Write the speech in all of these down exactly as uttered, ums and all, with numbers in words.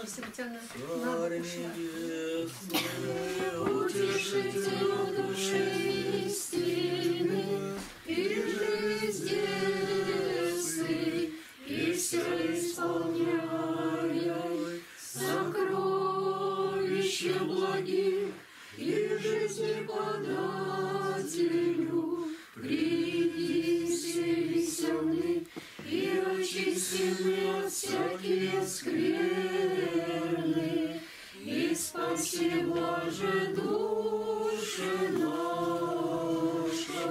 Спасибо тебе на Царь небесный, Утешитель души истины, и жизнь десный, и все исполняй, сокровища благих, и жизни подателю, приди веселый, и очистенный от всякие скверны, и спаси, блаже, души наша.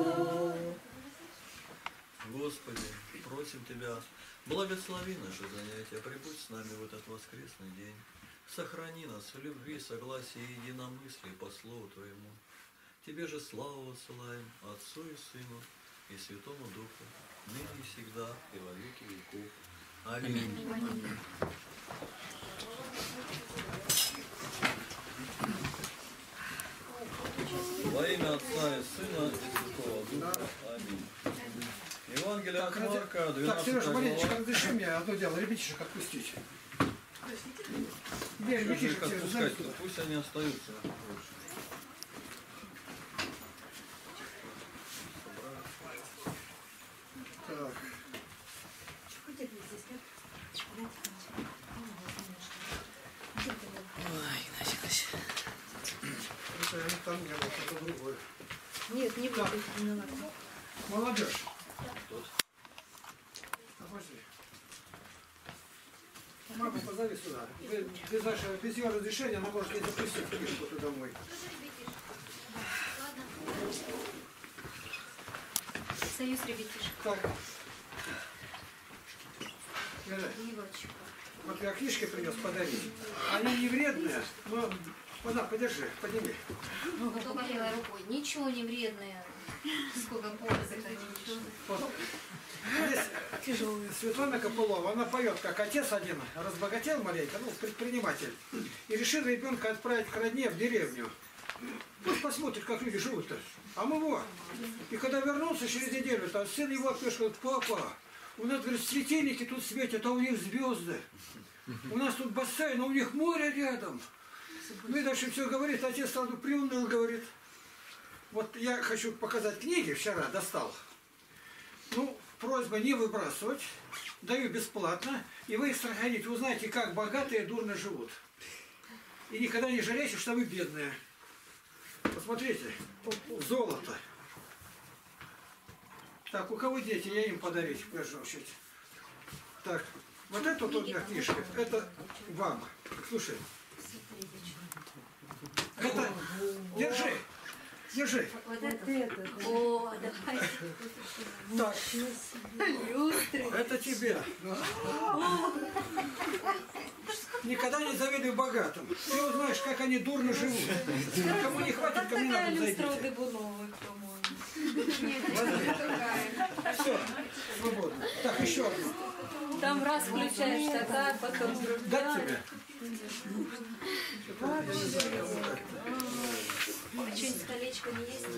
Господи, просим Тебя, благослови наши занятия, прибудь с нами в этот воскресный день. Сохрани нас в любви, согласии и единомыслии по Слову Твоему. Тебе же славу отсылаем, Отцу и Сыну и Святому Духу, ныне и всегда, и во веки веков. Аминь. Аминь. Во имя Отца и Сына и Святого Духа. Аминь. Евангелие от Марка, двенадцатая Так, Сережа, глава. Мариночка, разреши мне одно дело, ребятишек отпустить. Где ребятишек? Как отпускать? Пусть они остаются. Так. Ой, Игнатий Ильич. Это не там дело, это другое. Нет, не Так. буду. Не надо. Молодежь. Обожди. Маму позови сюда. Вы, без, нашего, без ее разрешения она может не запустить книжку туда домой. Союз ребятишек. Так. Галя, Егорчик. вот я книжки принес подарить. Они не вредные, но... На, подержи, подними. Только левой рукой. Ничего не вредное. Сколько пользы, конечно. Вот. Здесь Светлана Копылова, она поет, как отец один разбогател маленько, ну, предприниматель, и решил ребенка отправить к родне в деревню. Пусть посмотрит, как люди живут-то. А мы вот. И когда вернулся через неделю, то сын его пишет, говорит, папа, у нас, говорит, светильники тут светят, а у них звезды. У нас тут бассейн, а у них море рядом. Ну и дальше все говорит, отец сразу приуныл, говорит. Вот я хочу показать книги, вчера достал. Ну, просьба не выбрасывать, даю бесплатно, и вы их сохраните, узнаете, как богатые дурно живут. И никогда не жалейте, что вы бедные. Посмотрите, золото. Так, у кого дети, я им подарить, в первую очередь. Так, вот это вот у меня книжка, это вам. Слушай. Это, держи, держи. Вот это. О, давай. Так, это тебе. Никогда не завидуй богатым. Ты узнаешь, как они дурно живут. А кому не хватит, ко мне надо зайдите. Все, свободно. Так, еще одну. Там раз включаешь, такая, потом Дать тебе? А что-нибудь с колечками есть?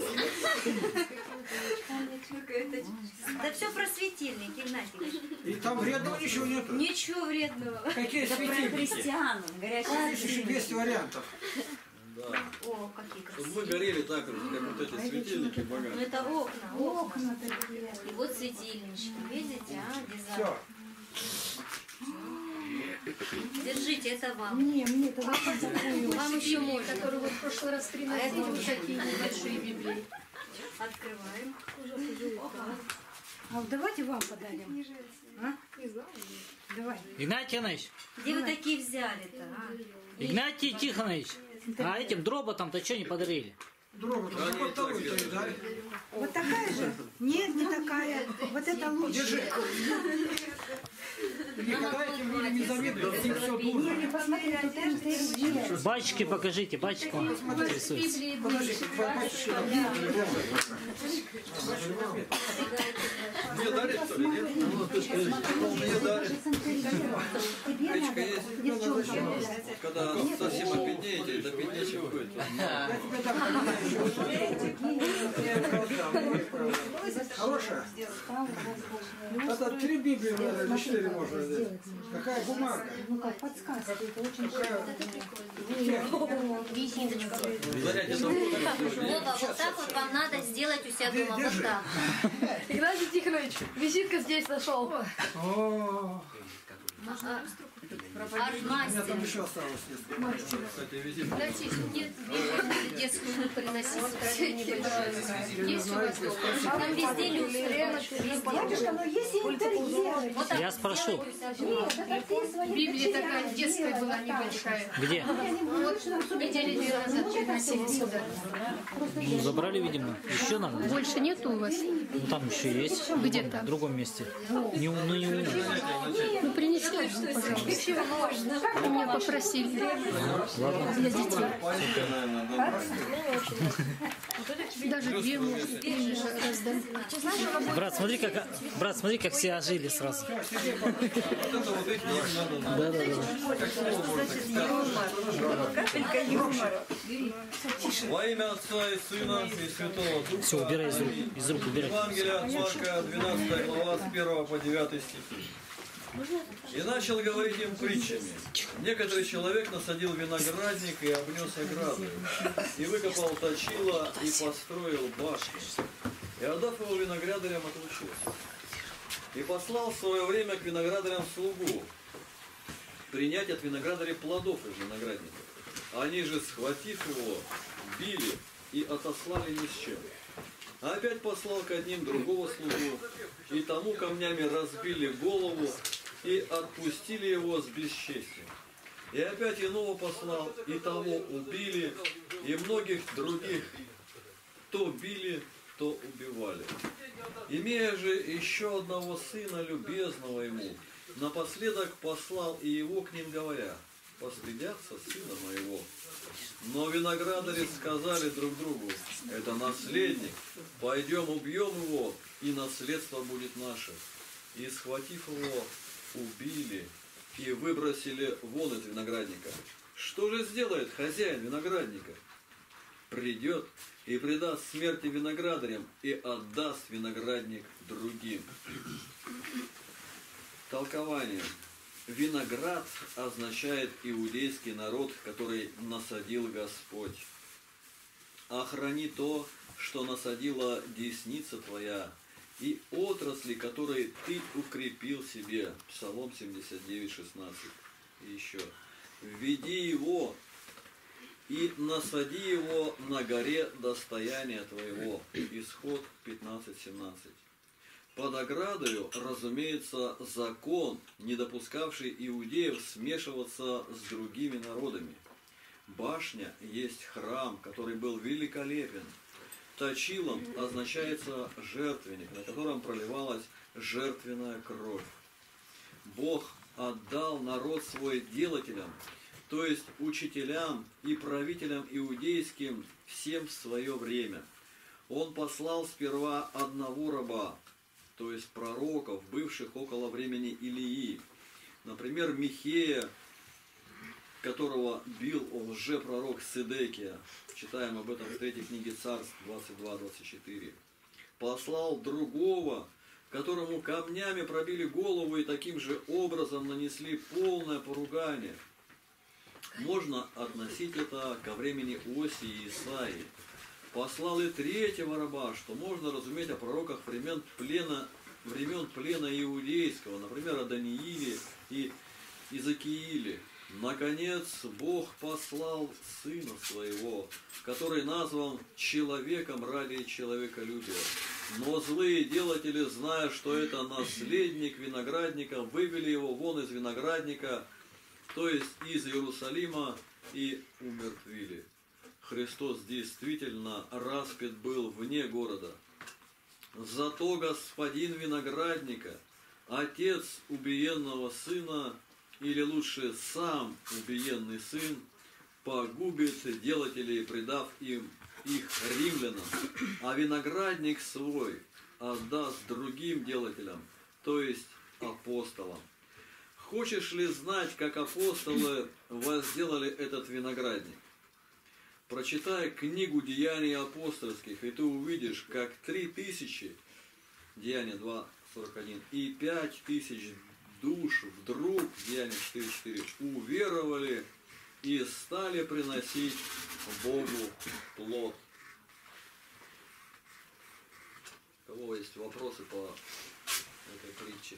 Да все про светильники, Игнатий. И там вредного ничего нету. Ничего вредного. Какие светильники? Христиан, горячие. Есть еще двести вариантов. Да. О, какие Чтобы красивые. мы горели так же, как вот эти светильники Ну богатые. это окна, окна. Окна такие. И вот светильнички, видите, а, дизайн. Все. Держите, это вам. Не, мне это очень такую. Вам еще можно. Который вот в прошлый раз А это приносили вот вот такие небольшие библии. Открываем. А вот давайте вам подарим. А? Не знаю. Давай. Игнатий Иванович, Где вы такие взяли-то, а? Игнатий Тихонович, а этим дроботам-то что не подарили? Дорогу Да, тут не вот того так и делают. дали. Вот такая же? Нет, не такая. Вот это лучше. Держи. Никогда этим людям не завидуют, им все дурно. Не, посмотри, тут интерьер. Батюшки покажите, батюшка он интересуется. Библии Подожди, батюшка, Мне дарит, что ли, нет? Ну, ты скажи, мне дарит. Речка есть? Когда совсем обеднеете, до беднее будет. Хорошая? Это три Библии, наверное, четыре можно взять. Какая бумага? Ну как подсказка, это очень Визиточка. Зарядьте дома. Вова, вот так вот вам надо сделать у себя дома. Вот так. Игнатий Тихонович, визитка здесь нашел. О, Аж у меня мастер. там еще осталось несколько. Кстати, визит. Дайте нет, Библию детскую приносить. Есть у вас дома? Там везде люстры. Батюшка, но есть интерьеры. Вот так Я спрошу. сделайте у себя дома. Нет, это ты свои Библия дочерям такая детская сделала была так. небольшая. Где? Я не говорю, что нам сюда Недели две назад приносили сюда. Ну, забрали, видимо. Еще надо? Больше нету у вас? Ну, там еще есть. Где В там? другом месте. Не, у- ну, не у нас. Ну принесли, пожалуйста. Вы меня попросили. Для детей. Даже две может раздам. Брат, смотри, как, брат, смотри, как все ожили сразу. Вот это вот их не надо. Да, да, да. Во имя Отца и Сына и Святого Духа. Все, убирай из рук, из рук убирай. Евангелие от Марка, двенадцатая глава, с первого по девятый стихи. И начал говорить им притчами. Некоторый человек насадил виноградник и обнес ограды, и выкопал точило, и построил башню. И отдав его виноградарям, отлучился. И послал в свое время к виноградарям слугу принять от виноградаря плодов из виноградника. Они же, схватив его, били и отослали ни с чем. А опять послал к одним другого слугу, и тому камнями разбили голову, и отпустили его с бесчестием. И опять иного послал, и того убили, и многих других то били, то убивали. Имея же еще одного сына, любезного ему, напоследок послал и его к ним, говоря: постыдятся сына моего. Но виноградари сказали друг другу: это наследник, пойдем убьем его, и наследство будет наше. И, схватив его, убили и выбросили вон из виноградника. Что же сделает хозяин виноградника? Придет и предаст смерти виноградарям и отдаст виноградник другим. Толкование. Виноград означает иудейский народ, который насадил Господь. Охрани то, что насадила десница твоя, и отрасли, которые ты укрепил себе. Псалом семьдесят девять, шестнадцать. И еще. Введи его и насади его на горе достояния твоего. Исход пятнадцать, семнадцать. Под оградою, разумеется, закон, не допускавший иудеев смешиваться с другими народами. Башня есть храм, который был великолепен. Точилом означается жертвенник, на котором проливалась жертвенная кровь. Бог отдал народ свой делателям, то есть учителям и правителям иудейским, всем в свое время. Он послал сперва одного раба, то есть пророков, бывших около времени Илии. Например, Михея, которого бил лжепророк Седекия. Читаем об этом в третьей книге Царств двадцать два, двадцать четыре. Послал другого, которому камнями пробили голову и таким же образом нанесли полное поругание. Можно относить это ко времени Осии и Исаии. Послал и третьего раба, что можно разуметь о пророках времен плена, времен плена иудейского, например, о Данииле и Иезекииле. Наконец, Бог послал Сына Своего, который назван человеком ради человеколюбия. Но злые делатели, зная, что это наследник виноградника, вывели его вон из виноградника, то есть из Иерусалима, и умертвили. Христос действительно распят был вне города. Зато господин виноградника, отец убиенного сына, или лучше сам убиенный сын, погубит делателей, предав им их римлянам, а виноградник свой отдаст другим делателям, то есть апостолам. Хочешь ли знать, как апостолы возделали этот виноградник? Прочитай книгу Деяний апостольских, и ты увидишь, как три тысячи, Деяния два сорок один, и пять тысяч душ вдруг, Деяния четыре четыре, уверовали и стали приносить Богу плод. У кого есть вопросы по этой притче?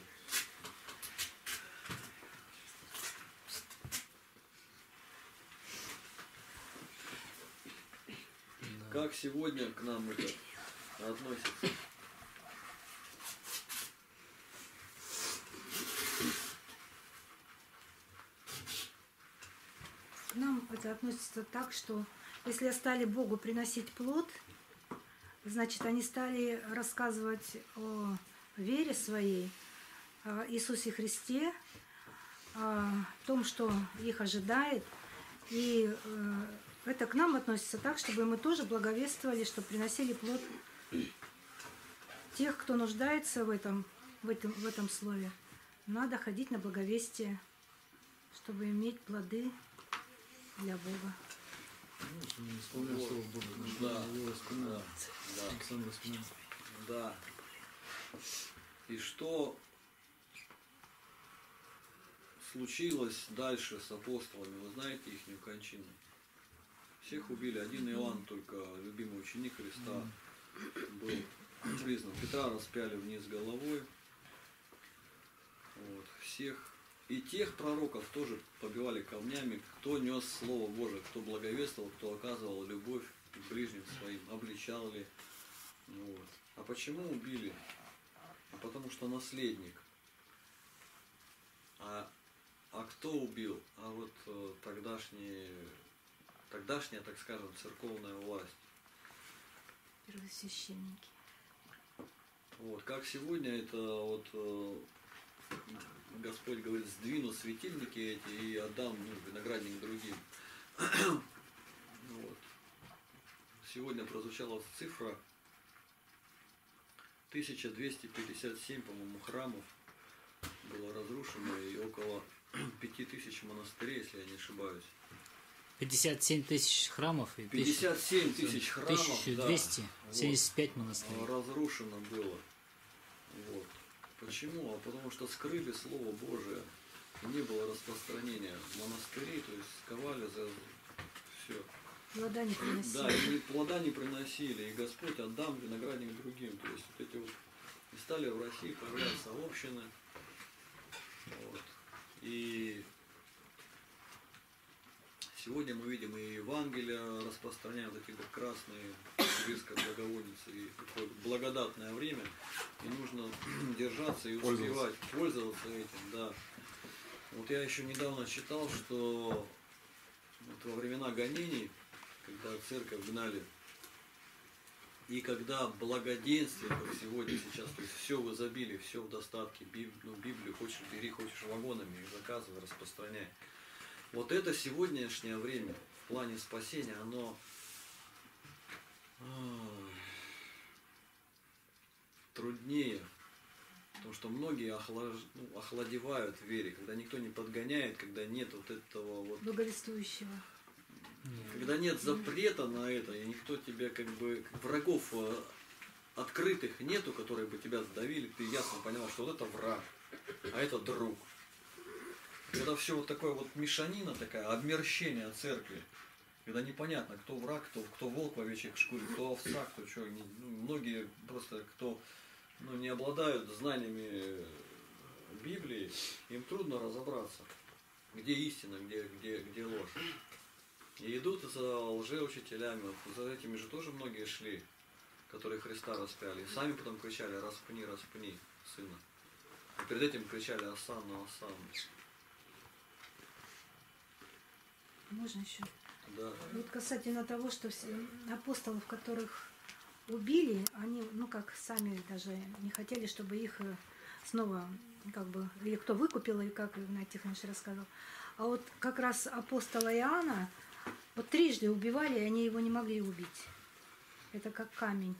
Как сегодня к нам это относится? К нам это относится так, что если стали Богу приносить плод, значит, они стали рассказывать о вере своей, о Иисусе Христе, о том, что их ожидает. И это к нам относится так, чтобы мы тоже благовествовали, чтобы приносили плод тех, кто нуждается в этом, в этом, в этом слове. Надо ходить на благовестие, чтобы иметь плоды для Бога. Вот. Да. Да. Да. Да. И что случилось дальше с апостолами? Вы знаете их кончину? Всех убили. Один Иоанн, только любимый ученик Христа, был признан. Петра распяли вниз головой. Вот. Всех. И тех пророков тоже побивали камнями, кто нес Слово Божие, кто благовествовал, кто оказывал любовь к ближним своим, обличал ли. Вот. А почему убили? А потому что наследник. А, а кто убил? А вот э, тогдашние, тогдашняя, так скажем, церковная власть. Первосвященники. Вот. Как сегодня это вот э, Господь говорит, сдвину светильники эти и отдам ну, виноградник другим. Вот. Сегодня прозвучала цифра тысяча двести пятьдесят семь, по-моему, храмов было разрушено и около пяти тысяч монастырей, если я не ошибаюсь. пятьдесят семь тысяч храмов и пятьдесят семь тысяч храмов, тысяча двести семьдесят пять да, монастырей. разрушено было. Вот. Почему? А потому что скрыли Слово Божие, не было распространения монастырей, то есть сковали за все. Плода не приносили. Да, и плода не приносили, и Господь отдам виноградник другим. То есть вот эти вот и стали в России появляться общины. Вот. И сегодня мы видим и Евангелие распространяют эти как красные сибирской благовонницы, и такое благодатное время, и нужно держаться и успевать, пользоваться этим, да. Вот я еще недавно читал, что вот во времена гонений, когда церковь гнали, и когда благоденствие, как сегодня сейчас, то есть все в изобилии, все в достатке, Биб, ну, Библию хочешь бери, хочешь вагонами, заказывай, распространяй. Вот это сегодняшнее время в плане спасения, оно труднее, потому что многие охлаж... ну, охладевают в вере, когда никто не подгоняет, когда нет вот этого вот... Благовествующего. Когда нет запрета на это, и никто тебя как бы, как врагов открытых нету, которые бы тебя сдавили, ты ясно понял, что вот это враг, а это друг. Когда все вот такое вот мешанина такая, обмерщение церкви, когда непонятно, кто враг, кто, кто волк в овечьей шкуре, кто овца, кто что. Ну, многие просто, кто ну, не обладают знаниями Библии, им трудно разобраться, где истина, где, где, где ложь. И идут за лжеучителями, за этими же тоже многие шли, которые Христа распяли. И сами потом кричали: распни, распни сына. И перед этим кричали: Осанна, Осанна. Можно еще? Да. Вот касательно того, что все апостолов, которых убили, они, ну как, сами даже не хотели, чтобы их снова, как бы, или кто выкупил, или как Игнатий Тихонович рассказывал. А вот как раз апостола Иоанна вот трижды убивали, и они его не могли убить. Это как камень.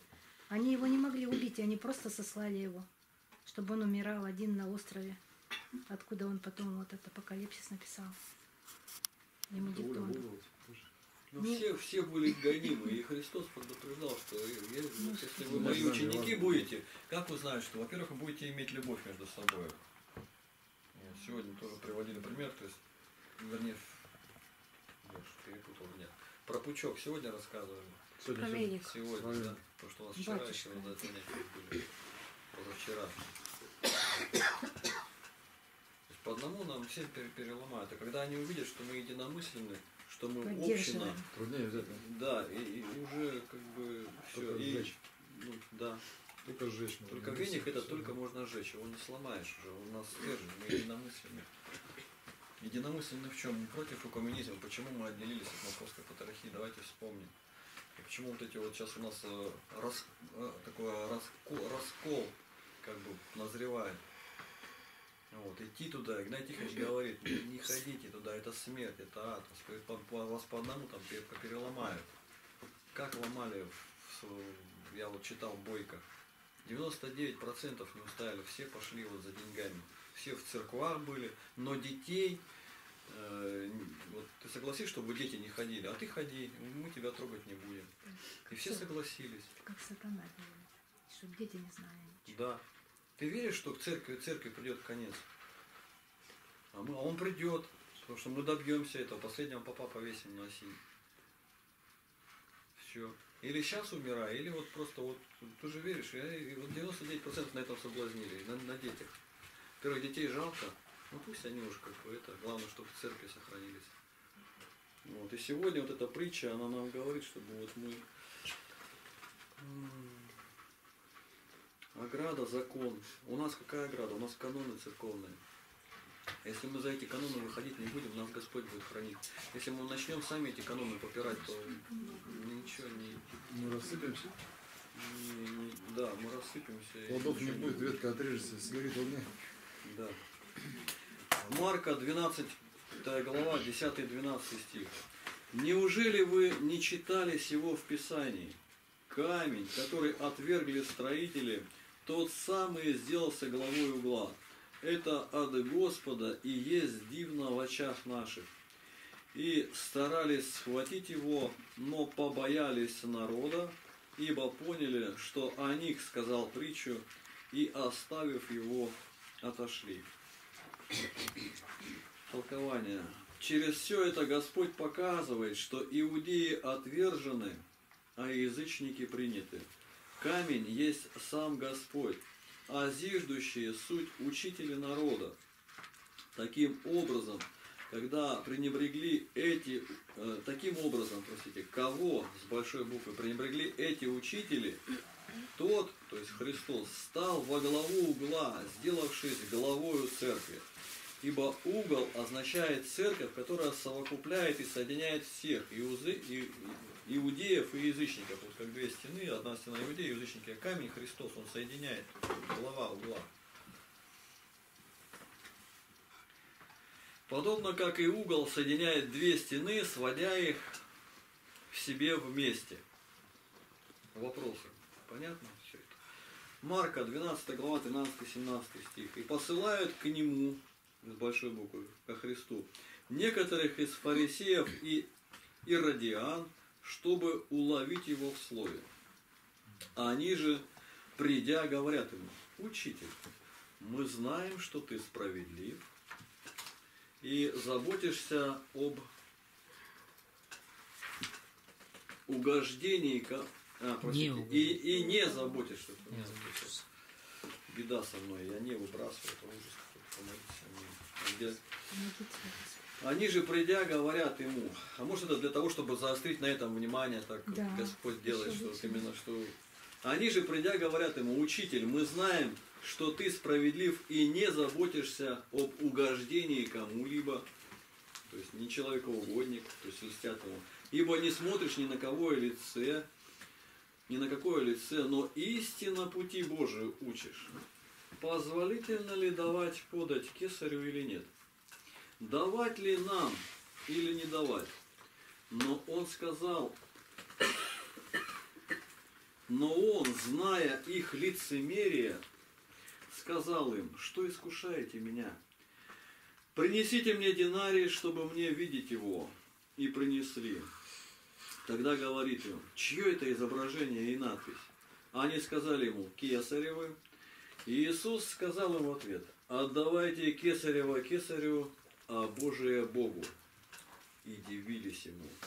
Они его не могли убить, и они просто сослали его, чтобы он умирал один на острове, откуда он потом вот этот апокалипсис написал. Ему диктовал. Ну, Не- все, все были гонимы, и Христос предупреждал, что я- вот если вы мои ученики будете, как вы знаете, что, во-первых, вы будете иметь любовь между собой. Вот сегодня тоже приводили пример, то есть, вернее, я уж перепутал, нет, про пучок сегодня рассказывали. Про веник. Сегодня, да, потому что у нас вчера Батюшка. еще да, занятия были, позавчера. То есть по одному нам всем пере- переломают, а когда они увидят, что мы единомысленны, что мы община, Поддерживаем. Труднее взять, да? да, и, и уже как бы все, Только и, сжечь. ну, да, Только сжечь можно. только Ну, веник всё, это всё, только да. можно сжечь, его не сломаешь уже, у нас стержень, мы единомысленны. Единомысленны в чем? Против экуменизма. Почему мы отделились от Московской патриархии? Давайте вспомним. И почему вот эти вот сейчас у нас э, рас, э, такой раскол, раскол как бы назревает. Вот, идти туда, Игнатий Тихонович говорит, не, не ходите туда, это смерть, это ад, вас по, по- вас по одному там пе- переломают. Как ломали, в- в- я вот читал Бойко, девяносто девять процентов не устояли, все пошли вот за деньгами. Все в церквах были, но детей, э, вот ты согласись, чтобы дети не ходили, а ты ходи, мы тебя трогать не будем. И все согласились. Как сатана делает, чтобы дети не знали ничего. Да. Ты веришь, что к церкви, церкви придет конец? А, мы, а он придет, потому что мы добьемся этого. Последнего папа повесим на осень. Все. Или сейчас умирай, или вот просто вот, ты же веришь, и вот девяносто девять процентов на этом соблазнили, на, на детях. Во-первых, детей жалко, ну пусть они уж как бы это, главное, чтобы в церкви сохранились. Вот. И сегодня вот эта притча, она нам говорит, чтобы вот мы... Ограда, закон. У нас какая ограда? У нас каноны церковные. Если мы за эти каноны выходить не будем, нас Господь будет хранить. Если мы начнем сами эти каноны попирать, то ничего не... Мы рассыпемся. не- не- да, мы рассыпемся. и Плодов не ничего будет, ветка отрежется, сгорит в огне. Да. Марка двенадцатая глава, десятый-двенадцатый стих. Неужели вы не читали сего в Писании? Камень, который отвергли строители, тот самый сделался главой угла. Это от Господа и есть дивно в очах наших. И старались схватить его, но побоялись народа, ибо поняли, что о них сказал притчу, и, оставив его, отошли. Толкование. Через все это Господь показывает, что иудеи отвержены, а язычники приняты. Камень есть сам Господь, а зиждущие суть учители народа. Таким образом, когда пренебрегли эти, э, таким образом, простите, кого с большой буквы пренебрегли эти учители, тот, то есть Христос, стал во главу угла, сделавшись главою церкви. Ибо угол означает церковь, которая совокупляет и соединяет всех, иузы, и, иудеев и язычников. Вот как две стены, одна стена иудеи, язычники, а камень Христос, он соединяет, глава угла. Подобно как и угол соединяет две стены, сводя их в себе вместе. Вопросы. Понятно все это? Марка, двенадцатая глава, тринадцатый-семнадцатый стих. И посылают к нему, с большой буквы, ко Христу, некоторых из фарисеев и иродиан, чтобы уловить его в слове. А они же, придя, говорят ему: Учитель, мы знаем, что ты справедлив и заботишься об угождении, а, простите, Не и, и не заботишься. Не заботишься. Беда со мной, я не выбрасываю, это ужас. Помогите мне. Где? Они же, придя, говорят ему, а может это для того, чтобы заострить на этом внимание, так как Да. Господь делает, Еще что вот лучше. именно что... Они же, придя, говорят ему: Учитель, мы знаем, что ты справедлив и не заботишься об угождении кому-либо, то есть не человекоугодник, то есть льстят ему, ибо не смотришь ни на кого лице, ни на какое лице, но истинно пути Божию учишь. Позволительно ли давать подать кесарю или нет? Давать ли нам или не давать? Но он сказал: Но он, зная их лицемерие, сказал им: что искушаете меня? Принесите мне динарий, чтобы мне видеть его. И принесли. Тогда говорит им: чье это изображение и надпись? Они сказали ему: кесаревы. И Иисус сказал им в ответ: отдавайте кесарева кесарю, а Божие Богу. И дивились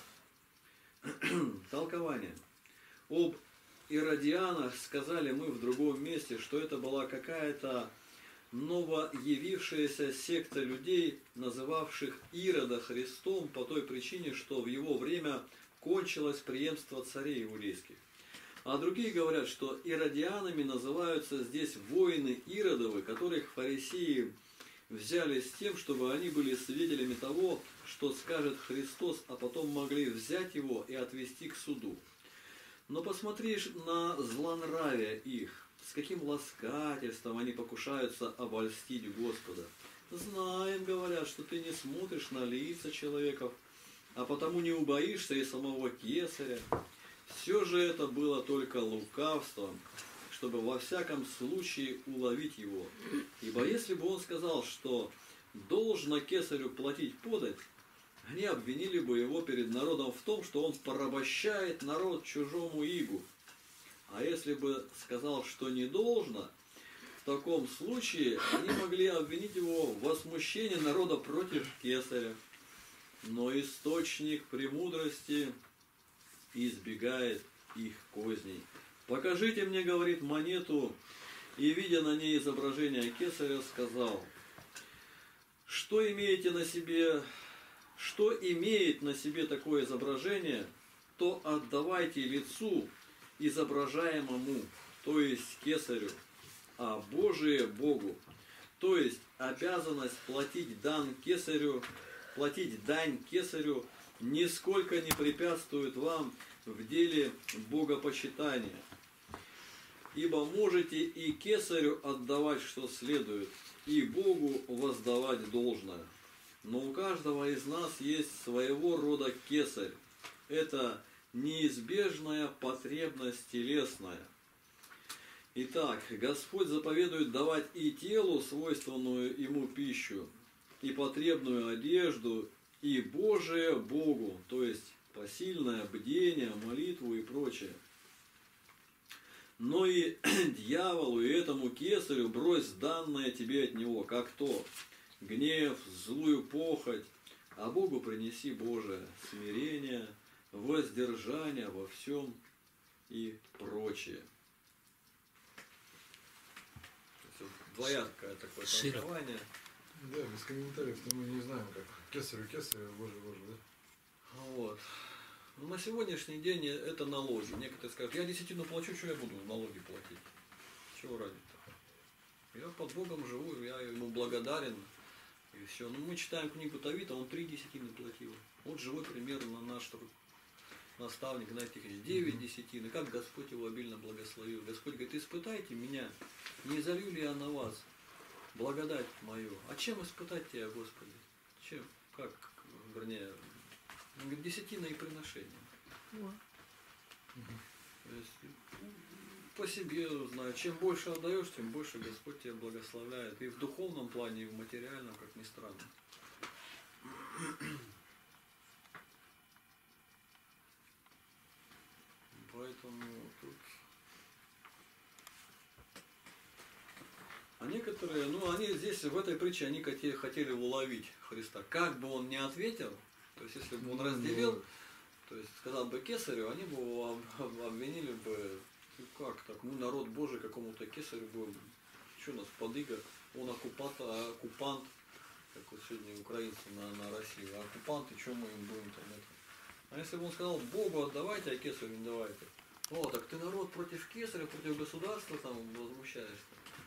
ему. Толкование. Об Иродианах сказали мы в другом месте, что это была какая-то новоявившаяся секта людей, называвших Ирода Христом по той причине, что в его время кончилось преемство царей иудейских. А другие говорят, что иродианами называются здесь воины Иродовы, которых фарисеи взяли с тем, чтобы они были свидетелями того, что скажет Христос, а потом могли взять его и отвести к суду. Но посмотришь на злонравие их, с каким ласкательством они покушаются обольстить Господа. Знаем, говорят, что ты не смотришь на лица человеков, а потому не убоишься и самого кесаря. Все же это было только лукавством, чтобы во всяком случае уловить его. Ибо если бы он сказал, что должно кесарю платить подать, они обвинили бы его перед народом в том, что он порабощает народ чужому игу. А если бы сказал, что не должно, в таком случае они могли обвинить его в возмущении народа против кесаря. Но источник премудрости избегает их козней. Покажите мне, говорит, монету, и, видя на ней изображение кесаря, сказал: что имеете на себе, что имеет на себе такое изображение, то отдавайте лицу изображаемому, то есть кесарю, а Божие Богу. То есть обязанность платить дан кесарю, платить дань кесарю нисколько не препятствует вам в деле богопочитания. Ибо можете и кесарю отдавать, что следует, и Богу воздавать должное. Но у каждого из нас есть своего рода кесарь. Это неизбежная потребность телесная. Итак, Господь заповедует давать и телу свойственную ему пищу, и потребную одежду, и Божие Богу, то есть посильное бдение, молитву и прочее. Но и дьяволу, и этому кесарю брось данное тебе от него, как то гнев, злую похоть, а Богу принеси Божие смирение, воздержание во всем и прочее. Двоякое такое толкование. Да, без комментариев, но мы не знаем, как кесарю кесарю, Боже, Боже, да? Вот. Но на сегодняшний день это налоги. Некоторые скажут: я десятину плачу, что я буду налоги платить? Чего ради-то? Я под Богом живу, я ему благодарен. И все. Ну, мы читаем книгу Тавита, он три десятины платил. Вот живой пример на наш такой наставник, знаете, девять десятин. И как Господь его обильно благословил. Господь говорит: испытайте меня, не залью ли я на вас благодать мою. А чем испытать тебя, Господи? Чем? Как? Вернее, он говорит, десятина и приношение. Вот. То есть, по себе знаю, чем больше отдаешь, тем больше Господь тебя благословляет. И в духовном плане, и в материальном, как ни странно. Поэтому тут... А некоторые, ну они здесь, в этой притче, они хотели, хотели уловить Христа. Как бы он ни ответил, то есть если бы он разделил, то есть сказал бы кесарю, они бы его обвинили бы, ну как так, мы народ Божий какому-то кесарю будем, что у нас подыга, он оккупант, а оккупант, как вот сегодня украинцы на, на Россию, а оккупанты, что мы им будем там это. А если бы он сказал, Богу отдавайте, а кесарю не давайте. О, так ты народ против кесаря, против государства там возмущаешься.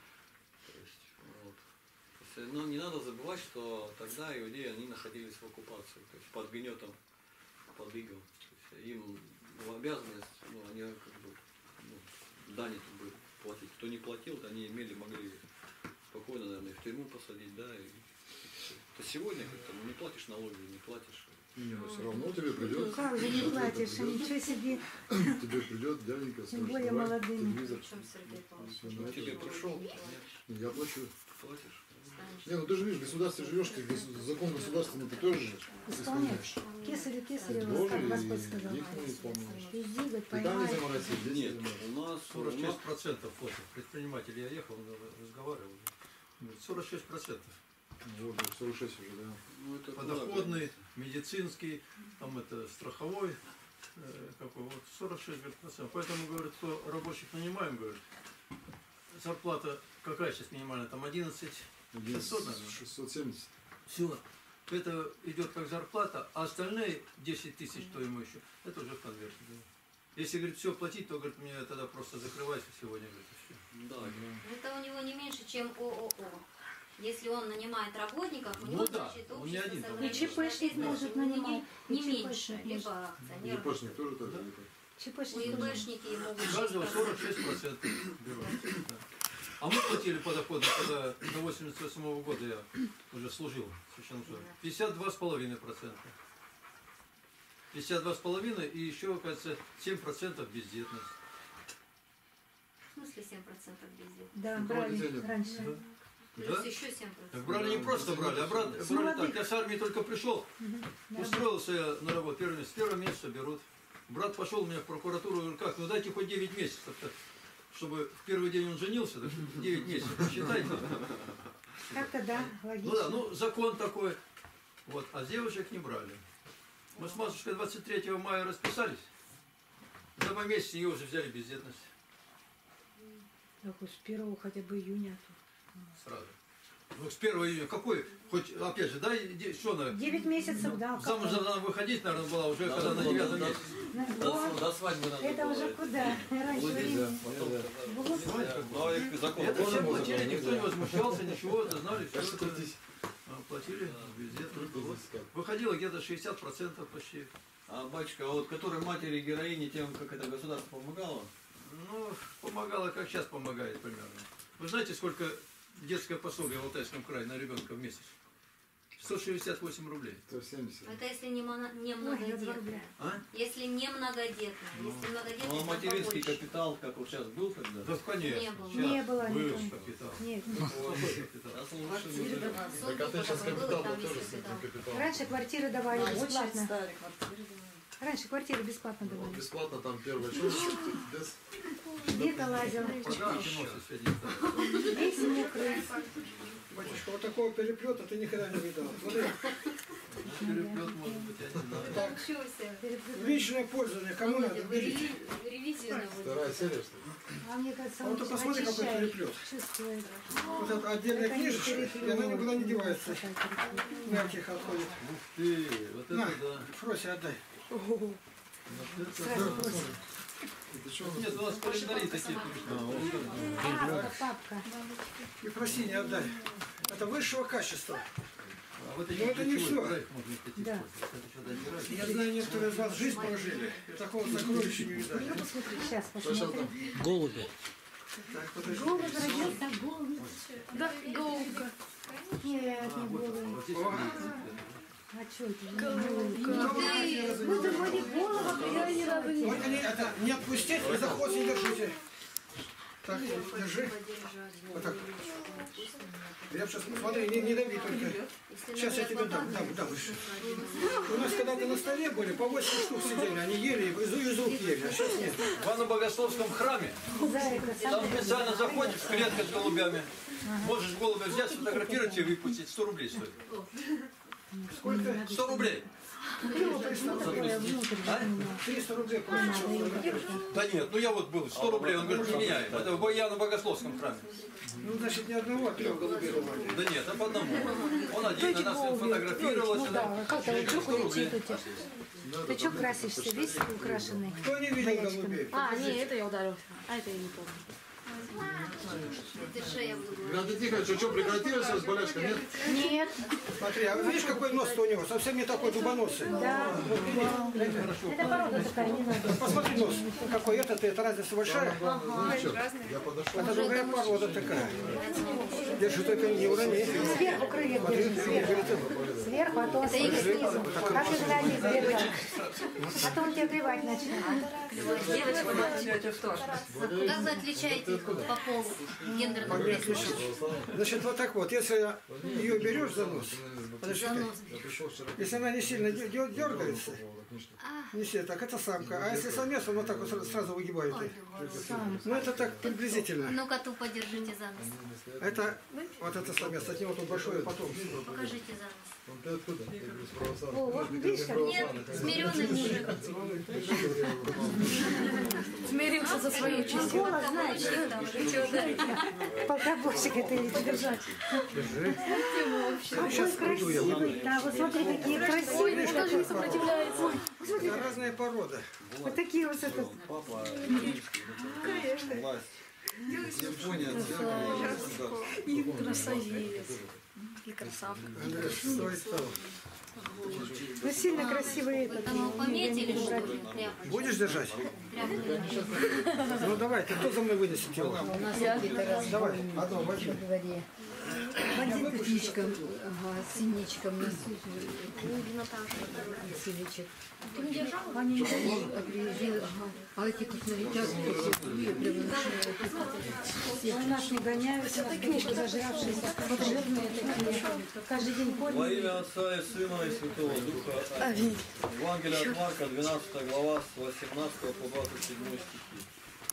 Но не надо забывать, что тогда иудеи, они находились в оккупации, то есть под гнетом, под игом. То есть им в обязанность, ну, они как бы, ну, дань бы платить. Кто не платил, то они имели, могли спокойно, наверное, в тюрьму посадить, да. И, то сегодня как-то, ну, не платишь налоги, не платишь, Не, ну все равно тебе придет. Как же не платишь? Ничего себе. Тебе придет дяденька, Тем скажет, более давай молодыми. телевизор. Причем Сергей Павлович? Всё, на это Тебе же. пришел? Не, я плачу. Платишь? Не, ну ты же видишь, в государстве живешь, ты гос- закон государственный ты тоже же Исполняешь. Кесарю, кесарю, Боже, как и Господь сказал. их не исполняешь. Везди, говорит, Ты там не поймай. заморайся, здесь не Нет, заморайся. у нас, у сорок нас шесть процентов фото. Предприниматель, я ехал, разговаривал. Говорит, сорок шесть процентов. Вот, да, сорок шесть уже, да. ну, это Подоходный, медицинский, там это страховой, э, какой, вот сорок шесть процентов. Поэтому, говорят, кто рабочих нанимаем, говорят, зарплата какая сейчас минимальная, там одиннадцать шестьсот, наверное. шестьсот семьдесят. Все. Это идет как зарплата, а остальные десять тысяч, то ему еще, это уже в конверте. Да. Если, говорит, все платить, то, говорит, мне тогда просто закрывайся сегодня, говорит, и все. Да, Это у него не меньше, чем ООО. Если он нанимает работников, у Ну него, да, значит, у меня общество один с там. ограниченной И ЧПшник ответственностью может нанимать. Не, И не меньше, ЧПшник либо может. акционер. ЕПшник тоже так же? У ЧПшник. ИБшники могут шесть Каждого процентов. сорок шесть процентов берут. Да. А мы платили подоходы, когда до восемьдесят восьмого года я уже служил священнослужителем. пятьдесят два с половиной процента. пятьдесят два с половиной и еще, кажется, семь процентов бездетность. В смысле семь процентов бездетных? Да, Ну, брали денег. раньше. Плюс Да? еще семь процентов. Так брали не просто брали, а брали, С брали так. молодых. Я с армии только пришел, Да. устроился я на работу первый месяц. Первое месяца берут. Брат пошел у меня в прокуратуру, говорю, как, ну дайте хоть девять месяцев. -то, чтобы в первый день он женился, так девять месяцев, посчитайте. Как-то да, логично. Ну да, ну закон такой. Вот, а девушек не брали. Мы с матушкой двадцать третьего мая расписались. За два месяца ее уже взяли бездетность. Так уж с первого хотя бы июня. Сразу. Ну с первого июня какой? Хоть, опять же, да, иди- что она? Девять месяцев, да. как Замуж там? надо выходить, наверное, была уже, Да, когда да, на девятом да, месяце. Ну, До, вот. до свадьбы надо Это было уже куда? Раньше Владеть, времени. потом, Да. Вот. Ну, а и закон. Это все Можно было, платили, да, никто да. не возмущался, ничего, это знали, все Так что это здесь, а, платили бездетность. что Вот. здесь как? Выходило где-то шестьдесят процентов почти. А батюшка, а вот который матери героини тем, как это государство помогало, Ну, помогало, как сейчас помогает примерно. Вы знаете, сколько детское пособие в Алтайском крае на ребенка в месяц? сто шестьдесят восемь рублей. сто семьдесят. Это если не, моно- не Ой, я два многодетная. рубля. А? Если не многодетная. Если многодетная, ну, а то материнский побольше. капитал, как вот сейчас был тогда, Да, конечно. Не было. Сейчас Не было был никого. капитал. Нет. Какой капитал? сейчас он лучше не Квартиры живет. давали, Так сотку а ты сейчас потом был, и капитал там был весь тоже с капитал. этим капиталом. Раньше квартиры давали Очень бесплатно. старый квартиры. Раньше квартиры бесплатно Вот давали. бесплатно там первое что без... Где-то лазил. Подарки носят сегодня. Весь мокрый. Батюшка, вот такого переплета ты никогда не видал. Смотри, Переплет, может быть, я не знаю. Да учился. в личное пользование, кому надо Володя, видеть? реви- ревизию наводит. Вторая серия, что ли? А мне кажется, А он вот ты посмотри, какой очищает, переплет. чувствует. Вот это отдельная Это не книжечка, и переплет. она никуда не девается. Такая переплет. Мягких отходит. Ух ты, вот На, это да. Фросе отдай. Вот это Сразу да. просит. Это что у нас? Нет, у нас календари такие. Папка, папка. И Фросине отдай. Это высшего качества. А вот эти Но это не ключевой всё. проект можно кстати, Да. использовать. Это что, добирать? Я знаю, некоторые из вас жизнь прожили. И такого сокровища не видали. Ну, посмотри, сейчас Что сейчас посмотрим. там? Голуби. Так, подожди. Голубь родился, голубь. Да, голубка. Нет, А, не вот, голубь. вот здесь О. вот. А что это? Кто вас не Ну, разумел? ты вроде голова, Я ни разу не Вот они, это не отпустить, и за хвост не держите. Так, держи. Вот так. Я сейчас, смотри, не, не дави только. Если Сейчас на я тебе дам, меня дам, дам еще. У нас когда-то на столе были, по восемь штук сидели, они ели, из, из рук ели, а сейчас нет. В Ивано-Богословском храме Зайка, там сам. специально заходишь, клетка с голубями. Можешь голубя взять, сфотографировать и выпустить. сто рублей стоит. Сколько? сто рублей. триста рублей. Внутрь А? триста рублей просит, чтобы фотографировать. Да нет, ну я вот был, сто рублей, он говорит, не меняем. Это в Ивано-Богословском храме. Ну, значит, ни одного, а трех голубей давали. Да нет, а по одному. Он один на нас сфотографировал Ну сюда. да, как-то вы сто что рублей. ходите? Ты что красишься? Весь украшенный. Кто не видел голубей? А, не, это я ударился. А это я не помню. Держи, я буду говорить. Игнатий Тихонович, что, что, прекратилась у вас болячка, нет? Нет. Смотри, а видишь, какой нос-то у него? Совсем не такой дубоносый. Да. Это порода такая, не надо. Посмотри нос, какой этот, это разница большая. Ну ничего, я подошел. Это другая порода такая. Держи, только не урони. Сверху крылья Смотри, держи, перед сверху. этим. Сверху, а то он снизу. Как изгнать сверху. А то он тебя клевать начнет. Как вы отличаете по полу гендерных признаков? Значит, вот так вот, если ее берешь за нос, подожди, За нос. если она не сильно дё- дё- дергается, А, не сильно, так это самка. А если самец, он вот так вот сразу- сразу выгибает. ой, Ну это так приблизительно. ну-ка, ту подержите за нос. Это вот это самец, от него тут большое потом. Покажите за нос. Ты откуда? Ты из православных. О, вот видишь, как Нет, смиренный мужик. Смирился за свою честь. голос, знаешь, полтобойщик это или держать. Какой красивый, да, вот смотри, какие красивые. Даже не сопротивляется. Это разные породы. Вот такие вот это. Папа римский, власть. Япония, церковь, И красавец. И красавка. Андрей, стоит того. Ну сильно красивый этот. Там его пометили, что ли? Прямо. Будешь держать? Прямо. Ну давайте, кто за мной вынесет его? Давай, одно возьми. Один птичкам, ага, синичкам несут, синичек. Ты не держал? Они не приезжали, ага. А эти как налетят, прямо У нас не гоняются, книжки зажравшиеся, жирные такие. Каждый день Во ходят. имя Отца и Сына и Святого Духа. Аминь. Евангелие от Марка, двенадцатая глава, с восемнадцатого по двадцать седьмой стихи.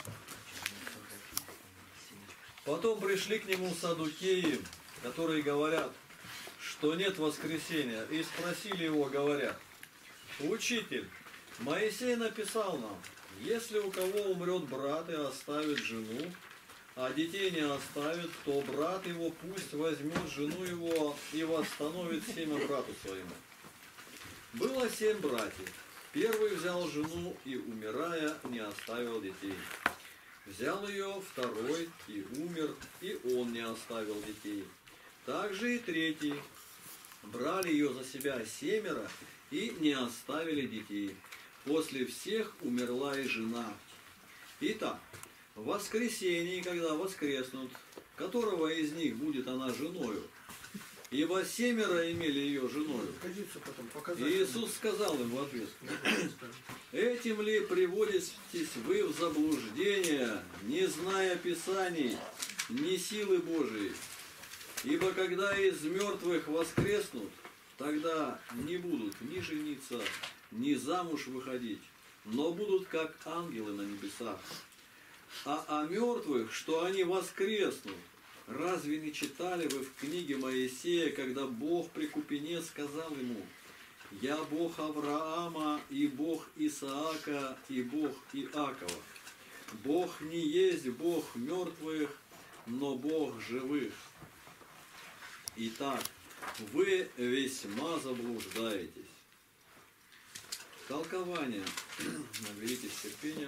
Потом пришли к нему саддукеи, которые говорят, что нет воскресения, и спросили его, говоря: «Учитель, Моисей написал нам, если у кого умрет брат и оставит жену, а детей не оставит, то брат его пусть возьмет жену его и восстановит семя брату своему. Было семь братьев. Первый взял жену и, умирая, не оставил детей. Взял ее второй и умер, и он не оставил детей. Также и третий. Брали ее за себя семеро и не оставили детей. После всех умерла и жена. Итак, в воскресенье, когда воскреснут, которого из них будет она женою? Ибо семеро имели ее женою. Годится потом показать. И Иисус сказал им в ответ: «Этим ли приводитесь вы в заблуждение, не зная Писаний, ни силы Божией? Ибо когда из мертвых воскреснут, тогда не будут ни жениться, ни замуж выходить, но будут как ангелы на небесах. А о мертвых, что они воскреснут, разве не читали вы в книге Моисея, когда Бог при купине сказал ему: «Я Бог Авраама, и Бог Исаака, и Бог Иакова. Бог не есть Бог мертвых, но Бог живых». Итак, вы весьма заблуждаетесь. Толкование. Наберитесь терпения.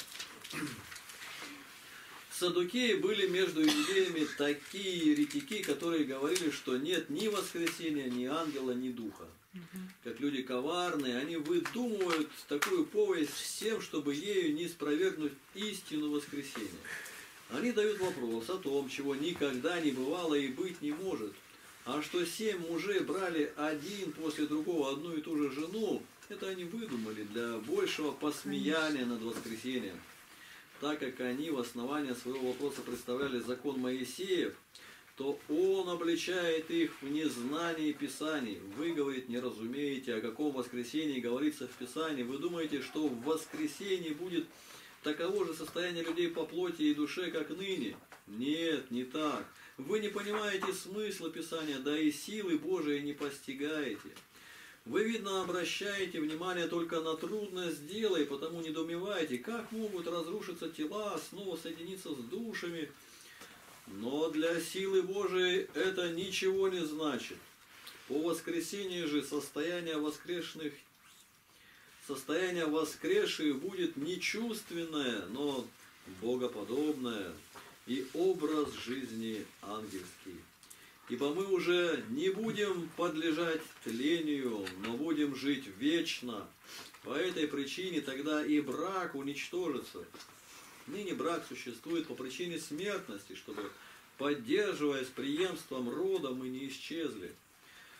Саддукеи были между иудеями такие еретики, которые говорили, что нет ни воскресения, ни ангела, ни духа. Как люди коварные, они выдумывают такую повесть всем, чтобы ею не спровергнуть истину воскресения. Они дают вопрос о том, чего никогда не бывало и быть не может. А что семь мужей брали один после другого одну и ту же жену, это они выдумали для большего посмеяния над воскресением. Так как они в основании своего вопроса представляли закон Моисеев, то он обличает их в незнании Писаний. Вы, говорит, не разумеете, о каком воскресении говорится в Писании. Вы думаете, что в воскресении будет таково же состояние людей по плоти и душе, как ныне? Нет, не так. Вы не понимаете смысла Писания, да и силы Божией не постигаете. Вы, видно, обращаете внимание только на трудность дела, и потому недоумеваете, как могут разрушиться тела, снова соединиться с душами. Но для силы Божией это ничего не значит. По воскресении же состояние воскрешенных, состояние воскресших будет не чувственное, но богоподобное, и образ жизни ангельский. Ибо мы уже не будем подлежать тлению, но будем жить вечно. По этой причине тогда и брак уничтожится. Ныне брак существует по причине смертности, чтобы, поддерживаясь преемством рода, мы не исчезли.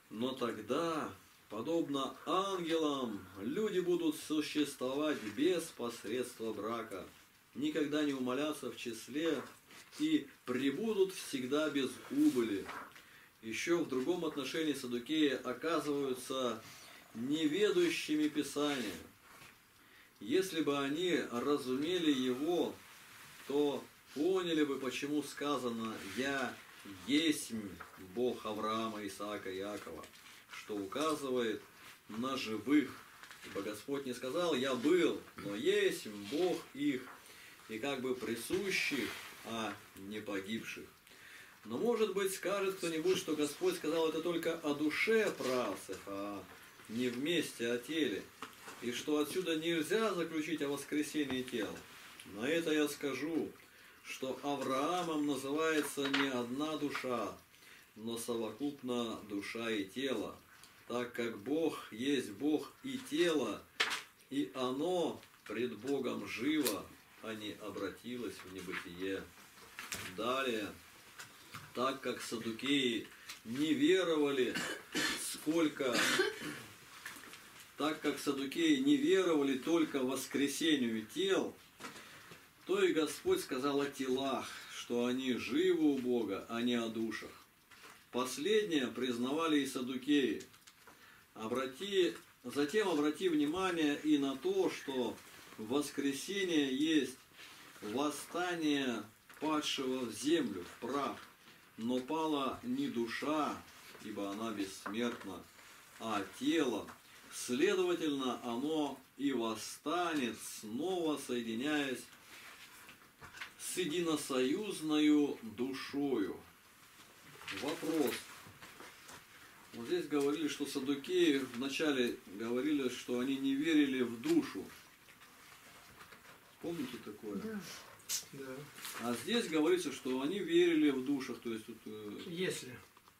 Но тогда, подобно ангелам, люди будут существовать без посредства брака, никогда не умаляться в числе и пребудут всегда без убыли. Еще в другом отношении саддукеи оказываются неведущими Писания. Если бы они разумели его, то поняли бы, почему сказано «Я есмь Бог Авраама, Исаака и Иакова», что указывает на живых. Ибо Господь не сказал «Я был», но есмь Бог их, и как бы присущих, а не погибших. Но, может быть, скажет кто-нибудь, что Господь сказал это только о душе правцев, а не вместе о теле, и что отсюда нельзя заключить о воскресении тела. На это я скажу, что Авраамом называется не одна душа, но совокупно душа и тело, так как Бог есть Бог и тело, и оно пред Богом живо, а не обратилось в небытие. Далее, так как саддукеи не веровали, сколько, так как саддукеи не веровали только воскресению тел, то и Господь сказал о телах, что они живы у Бога, а не о душах. Последнее признавали и саддукеи. Обрати, затем обрати внимание и на то, что воскресение есть восстание падшего в землю, в прах, но пала не душа, ибо она бессмертна, а тело. Следовательно, оно и восстанет, снова соединяясь с единосоюзною душою. Вопрос. Вот здесь говорили, что саддукеи вначале говорили, что они не верили в душу. Помните такое? Да. Да. А здесь говорится, что они верили в душах. То есть тут... э, Если.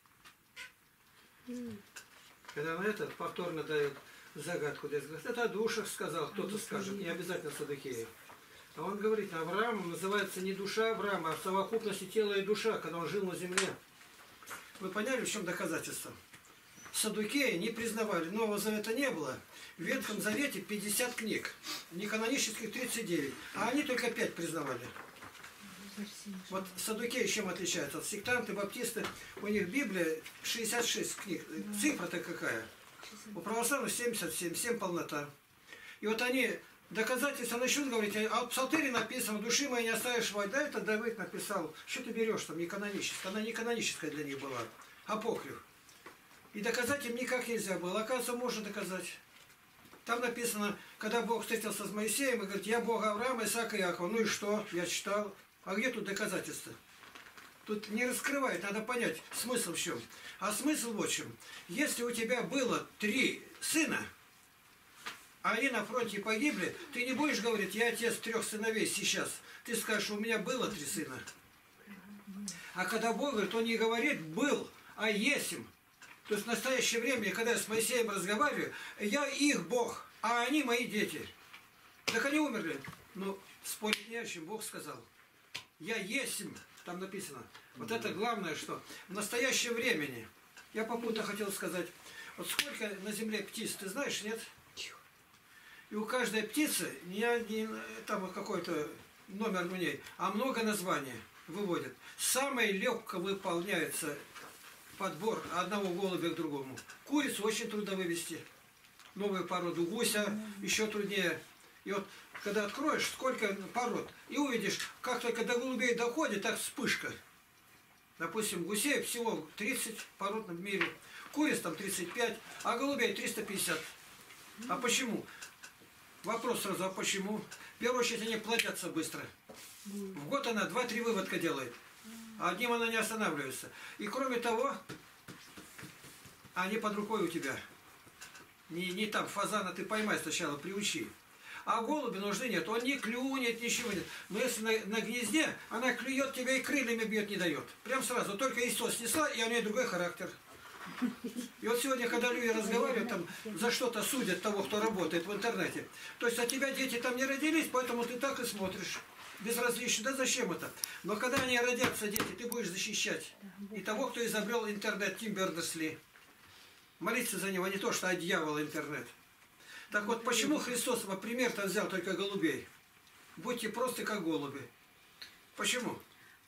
Когда на этот повторно дают загадку, здесь говорят, это о душах сказал, кто-то скажет, не обязательно саддукеи. А он говорит, Авраам называется не душа Авраама, а в совокупности тела и душа, когда он жил на земле. Вы поняли, в чем доказательство? Саддукеи не признавали, Нового Завета не было. В Ветхом Завете пятьдесят книг, неканонических тридцать девять, а они только пять признавали. Вот саддукеи чем отличаются? От сектанты, баптисты, у них Библия шестьдесят шесть книг. Цифра-то какая? У православных семьдесят семь, семь полнота. И вот они доказательства начнут говорить, а в Псалтире написано, души моей не оставишь войны. Да, это Давид написал. Что ты берешь там, не каноническая? Она не каноническая для них была. Апокриф. И доказать им никак нельзя было. Оказывается, можно доказать. Там написано, когда Бог встретился с Моисеем, и говорит, я Бог Авраама, Исаака и Иакова. Ну и что? Я читал. А где тут доказательства? Тут не раскрывает, надо понять, смысл в чем. А смысл вот в чем. Если у тебя было три сына, а они на фронте погибли, ты не будешь говорить, я отец трех сыновей сейчас. Ты скажешь, у меня было три сына. А когда Бог говорит, он не говорит «был», а «есим». То есть в настоящее время, когда я с Моисеем разговариваю, я их Бог, а они мои дети. Так они умерли. Ну, спорить не о чем, Бог сказал. Я есим, там написано. Вот это главное, что в настоящем времени, я попутно хотел сказать, вот сколько на земле птиц, ты знаешь, нет? И у каждой птицы не один, там какой-то номер у ней, а много названий выводят. Самое легко выполняется подбор одного голубя к другому. Курицу очень трудно вывести. Новую породу гуся еще труднее. И вот когда откроешь, сколько пород, и увидишь, как только до голубей доходит, так вспышка. Допустим, гусей всего тридцать пород в мире, куриц там тридцать пять, а голубей триста пятьдесят. А почему? Вопрос сразу, а почему? В первую очередь они плодятся быстро. В год она два-три выводка делает. А одним она не останавливается. И кроме того, они под рукой у тебя. Не, не там фазана ты поймай сначала, приучи. А голуби нужны нет, он не клюнет, ничего нет. Но если на, на гнезде, она клюет тебя и крыльями бьет, не дает. Прям сразу, только яйцо снесла, и у нее другой характер. И вот сегодня, когда люди разговаривают, там за что-то судят того, кто работает в интернете. То есть, от тебя дети там не родились, поэтому ты так и смотришь. Безразлично, да зачем это? Но когда они родятся, дети, ты будешь защищать. И того, кто изобрел интернет, Тим Бернерс-Ли. Молиться за него, а не то, что от дьявола интернет. Так вот, почему Христос во пример-то взял только голубей? Будьте просто как голуби. Почему?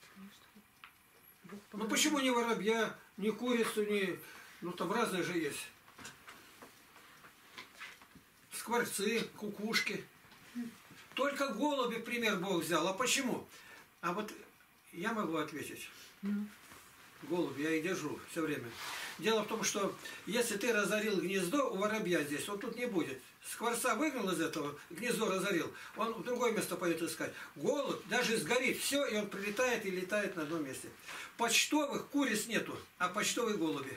Ну почему не воробья, не курицу, не... Ну там разные же есть. Скворцы, кукушки. Только голуби пример Бог взял. А почему? А вот я могу ответить. Голуби, я и держу все время. Дело в том, что если ты разорил гнездо, у воробья здесь, он тут не будет. Скворца выгнал из этого, гнездо разорил, он в другое место пойдет искать. Голубь даже сгорит, все, и он прилетает и летает на одном месте. Почтовых куриц нету, а почтовые голуби.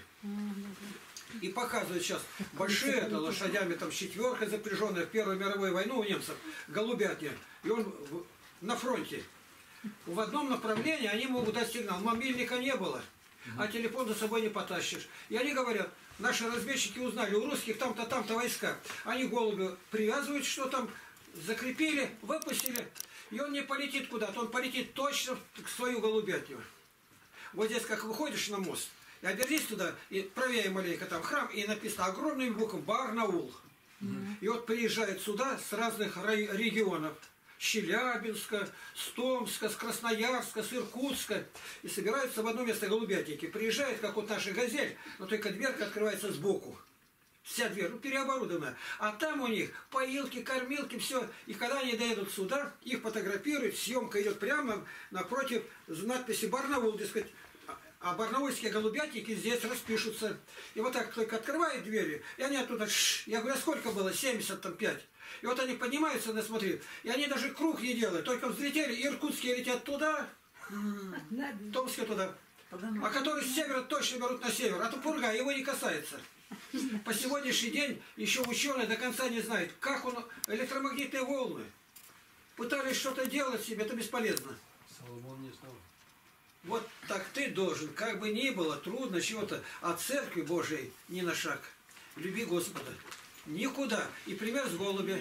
И показывают сейчас большие, это лошадями, там четверка запряженная в Первую мировую войну у немцев, голубятня. И он в, на фронте. В одном направлении они могут дать сигнал. Мобильника не было, а телефон за собой не потащишь. И они говорят, наши разведчики узнали, у русских там-то, там-то войска. Они голуби привязывают, что там, закрепили, выпустили. И он не полетит куда-то, он полетит точно к свою голубятню. Вот здесь, как выходишь на мост, и обернись туда, и правее маленько там храм, и написано огромными буквами Барнаул. Mm-hmm. И вот приезжают сюда с разных регионов. С Челябинска, с Томска, с Красноярска, с Иркутска. И собираются в одно место голубятники. Приезжают, как вот наша «Газель», но только дверка открывается сбоку. Вся дверь, ну, переоборудованная. А там у них поилки, кормилки, все. И когда они доедут сюда, их фотографируют, съемка идет прямо напротив надписи «Барнаул», дескать. А барнаульские голубятники здесь распишутся. И вот так только открывают двери, и они оттуда, шш, я говорю, а сколько было? семьдесят пять. И вот они поднимаются, на смотри, и они даже круг не делают, только взлетели, иркутские летят туда, томские туда. А которые с севера точно берут на север, а то пурга, его не касается. По сегодняшний день еще ученые до конца не знают, как он, электромагнитные волны. Пытались что-то делать себе, это бесполезно. Соломон не знал. Вот так ты должен, как бы ни было трудно чего-то, от Церкви Божией ни на шаг. Люби Господа. Никуда. И пример с голуби.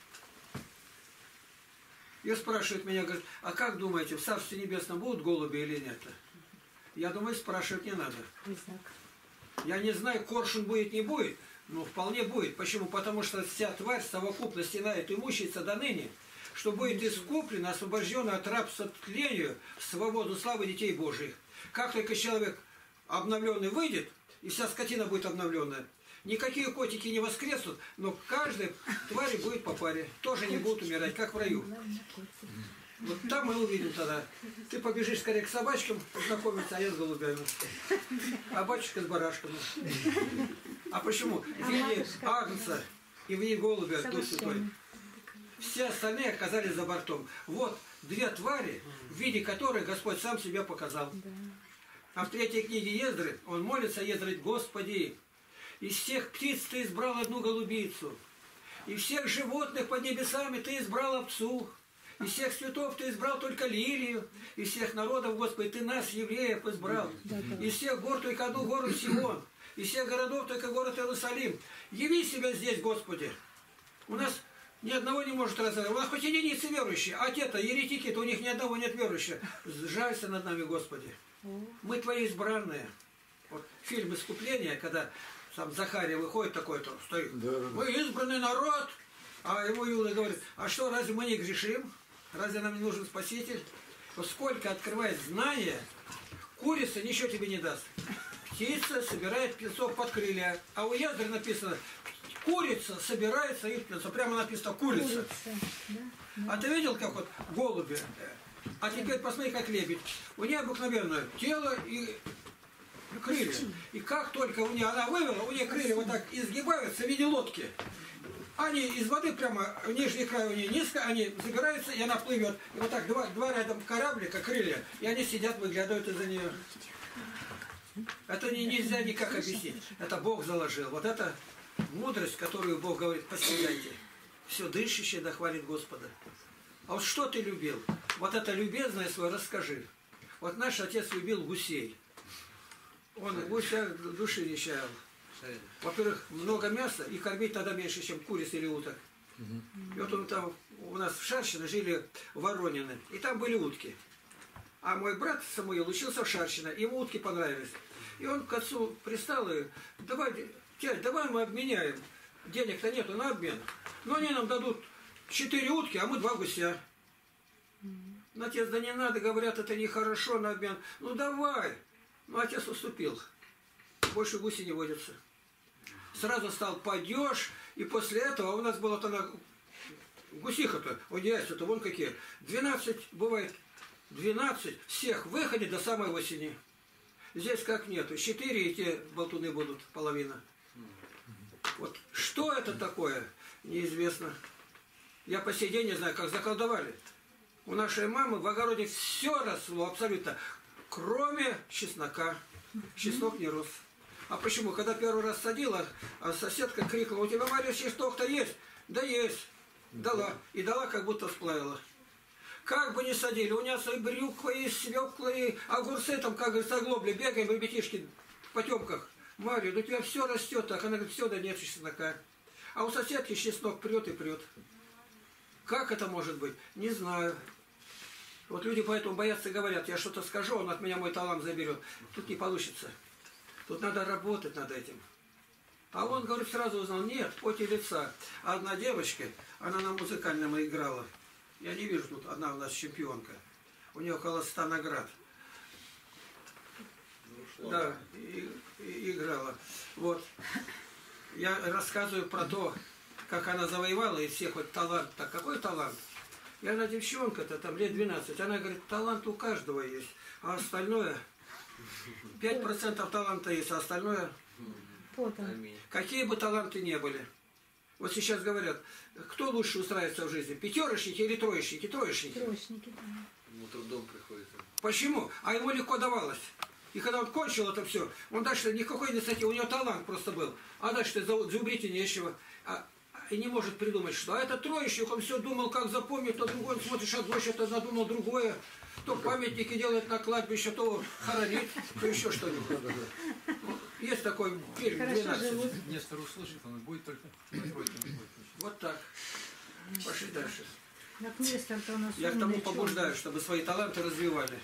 И спрашивает меня, говорит, а как думаете, в Царстве Небесном будут голуби или нет? Я думаю, спрашивать не надо. Я не знаю, коршун будет, не будет, но вполне будет. Почему? Потому что вся тварь совокупности на эту имущество до ныне, что будет искуплено, освобождено от рабства тлению в свободу славы детей Божьих. Как только человек обновленный выйдет, и вся скотина будет обновленная, никакие котики не воскреснут, но каждой твари будет по паре. Тоже не будут умирать, как в раю. Вот там мы увидим тогда. Ты побежишь скорее к собачкам познакомиться, а я с голубями. А батюшка с барашками. А почему? В виде агнца и в виде голубя Дух Святой. Все остальные оказались за бортом. Вот две твари, в виде которых Господь сам себя показал. А в третьей книге Ездры он молится, Ездры, Господи, из всех птиц ты избрал одну голубицу, и всех животных под небесами ты избрал овцу, из всех цветов ты избрал только лилию, из всех народов, Господи, ты нас, евреев, избрал, из всех гор только одну гору Сион, из всех городов только город Иерусалим. Яви себя здесь, Господи. У нас ни одного не может разобрать. У нас хоть единицы верующие, а те-то, еретики-то, у них ни одного нет верующего. Жалься над нами, Господи. Мы Твои избранные. Вот фильм «Искупление», когда сам Захария выходит такой-то, стоит. Да, да, да. Мы избранный народ. А ему Иуда говорит, а что, разве мы не грешим? Разве нам не нужен Спаситель? Вот сколько открывает знания, курица ничего тебе не даст. Птица собирает птенцов под крылья. А у Ездры написано, курица собирает своих птенцов. Прямо написано курица. курица. Да, да. А ты видел, как вот голуби? А теперь посмотри, как лебедь. У нее обыкновенное тело и крылья. И как только у нее она вывела, у нее крылья вот так изгибаются в виде лодки. Они из воды прямо, нижний край у нее низко, они забираются, и она плывет. И вот так два, два рядом кораблика, крылья, и они сидят, выглядывают из-за нее. Это не, нельзя никак объяснить. Это Бог заложил. Вот это мудрость, которую Бог говорит, постигайте. Все дышащее да хвалит Господа. А вот что ты любил? Вот это любезное свое расскажи. Вот наш отец любил гусей. Он гуся души не чаял. Во-первых, много мяса, и кормить тогда меньше, чем куриц или уток. И вот он там, у нас в Шарщино жили Воронины, и там были утки. А мой брат Самуил учился в Шарщино, ему утки понравились. И он к отцу пристал и давай Тядь, давай мы обменяем. Денег-то нету на обмен. Но они нам дадут четыре утки, а мы два гуся. Ну, отец, да не надо, говорят, это нехорошо на обмен. Ну давай. Ну, отец уступил. Больше гуси не водятся. Сразу стал падеж, и после этого у нас было-то на... Гусиха-то, вот яйца-то вон какие. двенадцать, бывает, двенадцать, всех выходит до самой осени. Здесь как нету. четыре и те болтуны будут, половина. Вот что это такое, неизвестно. Я по сей день не знаю, как заколдовали. У нашей мамы в огороде все росло абсолютно, кроме чеснока. Чеснок не рос. А почему? Когда первый раз садила, а соседка крикнула: у тебя, Мария, чеснок-то есть? Да есть. Дала. И дала, как будто сплавила. Как бы ни садили, у нас и брюква, и свекла, и огурцы там, как говорится, оглобли. Бегаем, ребятишки, в потемках. Мария, да у тебя все растет так. Она говорит, все, да нет чеснока. А у соседки чеснок прет и прет. Как это может быть? Не знаю. Вот люди поэтому боятся и говорят, я что-то скажу, он от меня мой талант заберет. Тут не получится. Тут надо работать над этим. А он, говорит, сразу узнал, нет, в поте лица. Одна девочка, она на музыкальном играла. Я не вижу, тут одна у нас чемпионка. У нее около ста наград. Ну, да, и, и, играла. Вот. Я рассказываю про то, как она завоевала из всех вот талант. Так какой талант? И она девчонка-то, там лет двенадцать. Она говорит, талант у каждого есть. А остальное... пять процентов таланта есть, а остальное... Какие бы таланты ни были. Вот сейчас говорят, кто лучше устраивается в жизни? Пятерочники или троечники? Троечники. Троечники, да. Ему трудом приходится. Почему? А ему легко давалось. И когда он кончил это все, он дальше никакой инициативы, у него талант просто был. А дальше зубрить и нечего. А, и не может придумать, что. А это троечник, он все думал, как запомнить, то другой, смотришь, а дочь это задумал другое. То памятники делает на кладбище, то хоронит, то еще что-нибудь. Есть такой фильм двенадцать. Нестор услышит, он будет только на тройке. Вот так. Пошли дальше. Я к тому побуждаю, чтобы свои таланты развивали.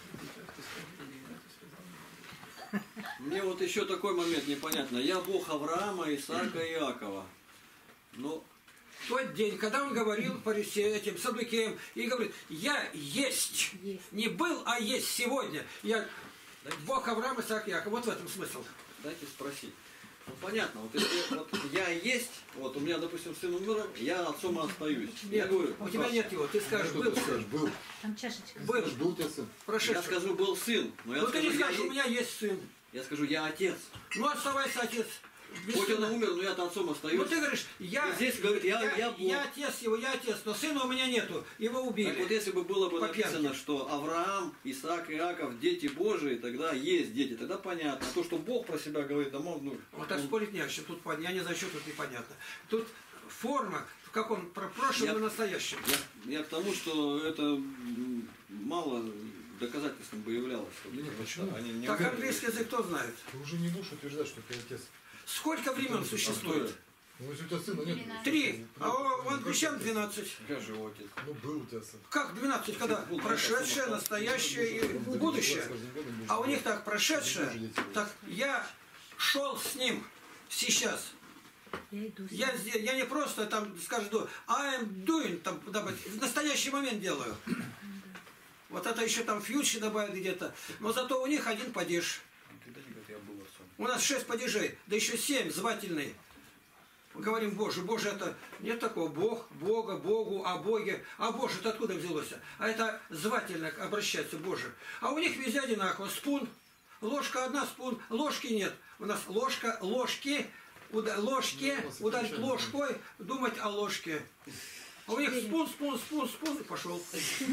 Мне вот еще такой момент непонятно. Я Бог Авраама, Исаака и Иакова. Но... Тот день, когда он говорил фарисеям, этим саддукеям, и говорит, я есть. есть. Не был, а есть сегодня. Я Бог Авраама, Исаака и Иакова. Вот в этом смысл. Дайте спросить. Ну понятно, вот если вот я есть, вот у меня, допустим, сын умер, я отцом остаюсь. Нет, я говорю, у тебя нет его, ты скажешь, был сын. Был. Там чашечка. Был. Был у тебя сын. Прошедший. Я скажу, был сын. Но я ну скажу, ты не скажешь, я... у меня есть сын. Я скажу, я отец. Ну оставайся отец. Хоть он умер, но я отцом остаюсь. Ну ты говоришь, я, и здесь говорит, я, я, я, Бог. я отец его, я отец, но сына у меня нету, его убили. Так вот если бы было бы По написано, пьянке. что Авраам, Исаак и Иаков дети Божии, тогда есть дети, тогда понятно. А то, что Бог про себя говорит, да мол, ну... Вот так спорить не о чем, тут я не знаю, что тут непонятно. Тут форма, в каком про прошлом я, и настоящем. Я, я к тому, что это мало доказательством бы являлось. Да нет, почему? Они не Так уверены. английский язык кто знает? Ты уже не будешь утверждать, что ты отец. Сколько времен существует? Ну, если у тебя сына нет. Три. А он крещен двенадцать. Как же его отец? Ну, был у тебя сын. Как двенадцать, когда? Прошедшее, настоящее и будущее. А у них так, прошедшее. Так, я шел с ним сейчас. Я иду. Я, я не просто там скажу, I am doing, там, в настоящий момент делаю. Вот это еще там фьючи добавят где-то. Но зато у них один падеж. У нас шесть падежей, да еще семь звательные. Мы говорим Боже, Боже это нет такого Бог, Бога, Богу, о Боге. А Боже это откуда взялось? А это звательно обращается Боже. А у них везде одинаково. Спун, ложка одна, спун, ложки нет. У нас ложка, ложки, уда, ложки, ударить ложкой, думать о ложке. А у них спун, спун, спун, спун и пошел.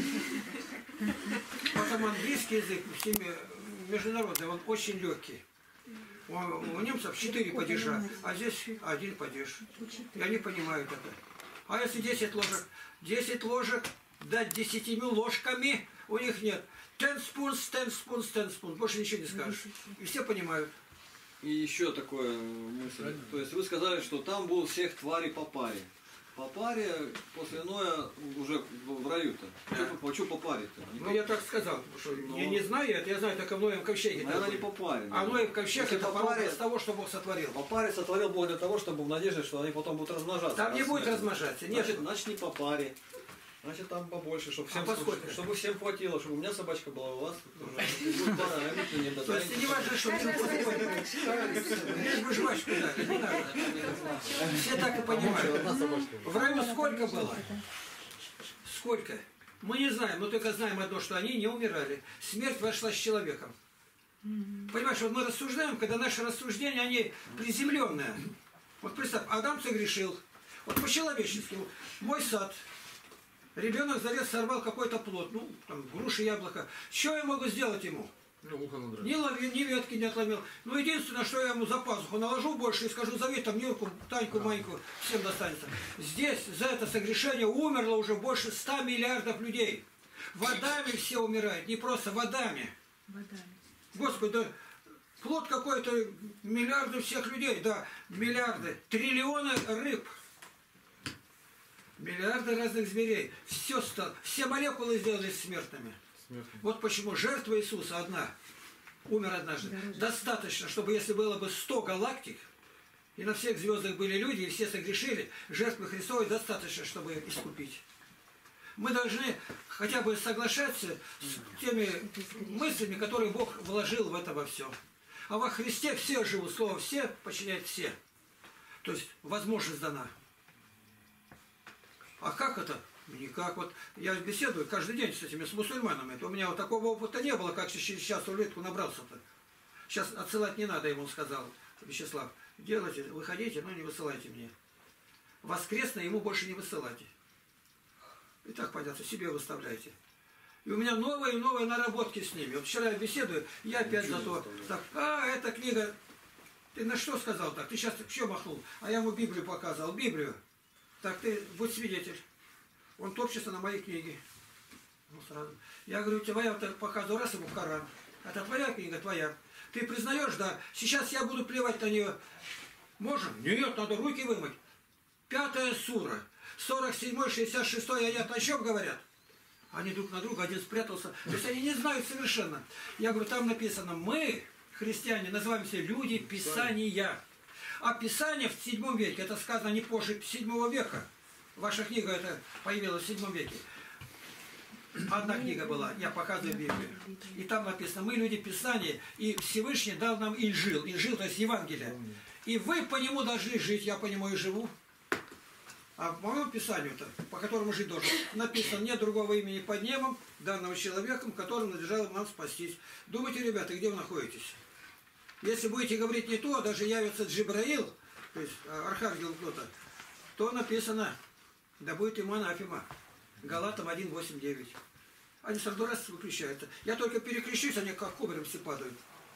Потом английский язык международный, он очень легкий. У, у немцев четыре падежа, а здесь один падеж. И они понимают это. А если десять ложек? десять ложек, да десятью ложками у них нет. ten spoons, ten spoons, ten spoons. Больше ничего не скажешь. И все понимают. И еще такое мысль. То есть вы сказали, что там был всех тварей по паре. По паре после Ноя уже в раю-то. Да. Что по паре-то? Ну по... я так сказал, что Но... я не знаю это, я знаю только в Ноем ковчеге. Наверное, не по паре. А Ноев ковчег это по паре с того, что Бог сотворил. По паре сотворил Бог для того, чтобы в надежде, что они потом будут размножаться. Там не будет размножаться. Нет. Значит, значит, не по паре. Значит, там побольше, чтобы всем, а сколько? чтобы всем хватило, чтобы у меня собачка была, у вас будет пара, а мне не То есть не важно, что лишь бы жвачку дали, не надо. Все так и понимают. В раю сколько было? Сколько? Мы не знаем, но только знаем одно, что они не умирали. Смерть вошла с человеком. Понимаешь, вот мы рассуждаем, когда наши рассуждения, они приземленные. Вот представь, Адам согрешил. Вот по-человечески, мой сад. Ребенок залез, сорвал какой-то плод, ну, там, груши, яблоко. Что я могу сделать ему? Ну, ухо надрать. Ни лови, ни ветки не отломил. Ну, единственное, что я ему за пазуху наложу больше и скажу, зови там Нюрку, Таньку, Маньку, всем достанется. Здесь за это согрешение умерло уже больше ста миллиардов людей. Водами все умирают, не просто водами. Водами. Господи, да плод какой-то, миллиарды всех людей, да, миллиарды, триллионы рыб. Миллиарды разных зверей. Все, стало, все молекулы сделались смертными. Смертными. Вот почему жертва Иисуса одна, умер однажды. Дороже. Достаточно, чтобы если было бы сто галактик, и на всех звездах были люди, и все согрешили, жертвы Христовой достаточно, чтобы искупить. Мы должны хотя бы соглашаться с теми мыслями, которые Бог вложил в это во все. А во Христе все живут, слово «все» подчиняет «все». То есть возможность дана. А как это? Никак. Вот я беседую каждый день с этими, с мусульманами. Это у меня вот такого опыта не было, как сейчас улитку набрался-то. Сейчас отсылать не надо, ему сказал Вячеслав. Делайте, выходите, но не высылайте мне. Воскресное ему больше не высылайте. И так, понятно, себе выставляйте. И у меня новые и новые наработки с ними. Вот вчера я беседую, я опять за то. Так, а, эта книга... Ты на что сказал так? Ты сейчас что махнул? А я ему Библию показывал. Библию. Так ты будь свидетель. Он топчется на моей книге. Ну, сразу. Я говорю, твоя, вот показываю раз ему Коран. Это твоя книга, твоя. Ты признаешь, да? Сейчас я буду плевать на нее. Можем? Нет, надо руки вымыть. Пятая сура. сорок седьмой, шестьдесят шестой аят. О чем говорят? Они друг на друга, один спрятался. То есть они не знают совершенно. Я говорю, там написано, мы, христиане, называемся люди Писания. А Писание в седьмом веке, это сказано не позже седьмого века. Ваша книга это появилась в седьмом веке. Одна книга была, я показываю Библию. И там написано, мы люди Писания, и Всевышний дал нам Инжил. Инжил, то есть Евангелие. И вы по нему должны жить, я по нему и живу. А по моему Писанию-то, по которому жить должен, написано, нет другого имени под небом, данного человеком, которым надлежало нам спастись. Думайте, ребята, где вы находитесь? Если будете говорить не то, даже явится Джибраил, то есть архангел кто-то, то написано, да будет ему анафема. Галатам один, восемь, девять. Они сразу раз выключаются. Я только перекрещусь, они как кубарем все падают.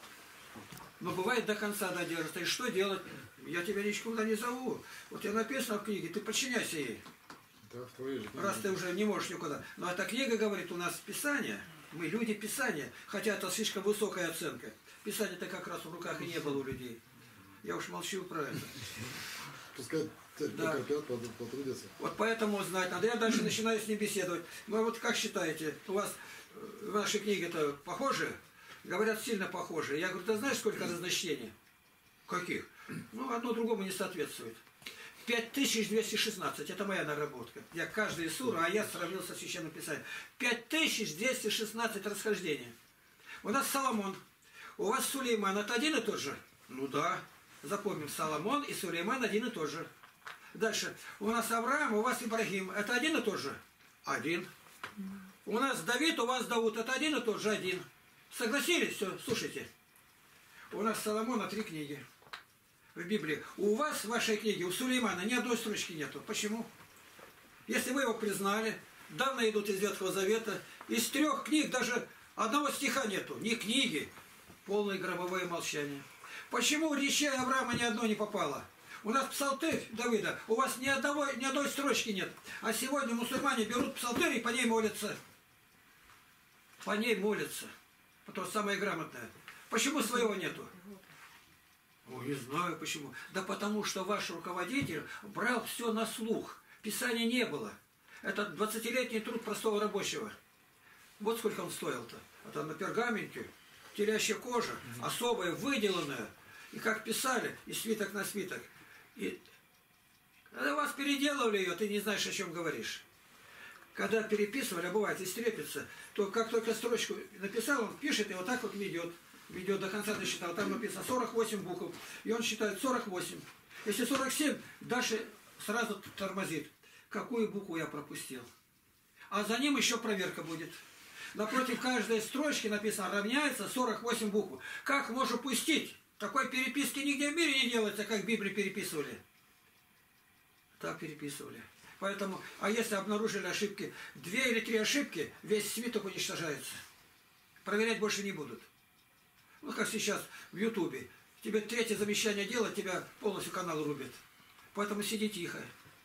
Но бывает до конца додержатся. И что делать? Я тебя никуда не зову. Вот я написано в книге, ты подчиняйся ей. Да, в твоей же книге. Раз ты уже не можешь никуда. Но эта книга говорит, у нас Писание, мы люди Писания, хотя это слишком высокая оценка. Писание-то как раз в руках и не было у людей. Я уж молчу про это. Пускай да. Терпят, потрудятся. Вот поэтому знать надо. Я дальше начинаю с ним беседовать. Ну вот как считаете, у вас ваши книги-то похожи? Говорят, сильно похожи. Я говорю, ты знаешь, сколько разночтений? Каких? Ну, одно другому не соответствует. пять тысяч двести шестнадцать. Это моя наработка. Я каждый суру, а я сравнил со Священным Писанием. пять тысяч двести шестнадцать расхождений. У нас Соломон. У вас Сулейман. Это один и тот же? Ну да. Запомним, Соломон и Сулейман один и тот же. Дальше. У нас Авраам, у вас Ибрагим. Это один и тот же? Один. У нас Давид, у вас Дауд. Это один и тот же? Один. Согласились? Все, слушайте. У нас Соломона три книги в Библии. У вас в вашей книге, у Сулеймана, ни одной строчки нету. Почему? Если вы его признали, данные идут из Ветхого Завета, из трех книг даже одного стиха нету. Ни книги. Полное гробовое молчание. Почему речей Авраама ни одной не попало? У нас псалтырь Давида, у вас ни, одного, ни одной строчки нет. А сегодня мусульмане берут псалтырь и по ней молятся. По ней молятся. Это самое грамотное. Почему своего нету? Ой, не знаю почему. Да потому что ваш руководитель брал все на слух. Писания не было. Это двадцатилетний труд простого рабочего. Вот сколько он стоил-то. Это на пергаменте, телящая кожа, особая, выделанная. И как писали, и свиток на свиток. И когда вас переделывали ее, ты не знаешь, о чем говоришь. Когда переписывали, а бывает, истрепится, то как только строчку написал, он пишет и вот так вот ведет. Ведет до конца досчитал. Там написано сорок восемь букв. И он считает сорок восемь. Если сорок семь, дальше сразу тормозит. Какую букву я пропустил? А за ним еще проверка будет. Напротив каждой строчки написано равняется сорок восемь букв. Как можно пустить? Такой переписки нигде в мире не делается, как в Библии переписывали. Так переписывали. Поэтому, а если обнаружили ошибки, две или три ошибки, весь свиток уничтожается. Проверять больше не будут. Ну, как сейчас в Ютубе. Тебе третье замечание делать, тебя полностью канал рубит. Поэтому сиди тихо.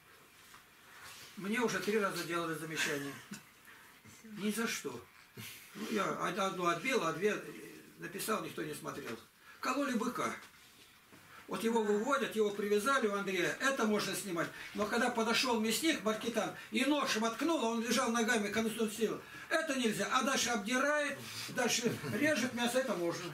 Мне уже три раза делали замечания. Ни за что. Ну, я одну отбил, а две написал, никто не смотрел. Кололи быка. Вот его выводят, его привязали у Андрея. Это можно снимать. Но когда подошел мясник, Маркитан, и нож воткнул, он лежал ногами, конституцию. Это нельзя. А дальше обдирает, дальше режет мясо, это можно.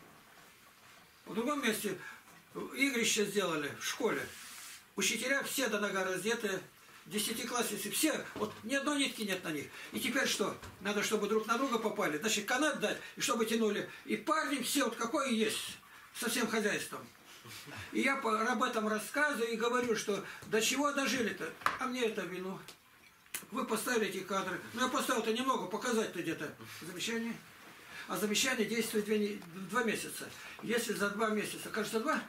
В другом месте игрище сделали в школе. Учителя все до нога раздетые, десятиклассницы, все, вот ни одной нитки нет на них. И теперь что? Надо, чтобы друг на друга попали. Значит, канат дать, и чтобы тянули. И парни все, вот какой есть, со всем хозяйством. И я об этом рассказываю и говорю, что до чего дожили-то? А мне это вину. Вы поставили эти кадры. Ну, я поставил-то немного, показать-то где-то. Замечание. А замечание действует две, два месяца. Если за два месяца, кажется, два?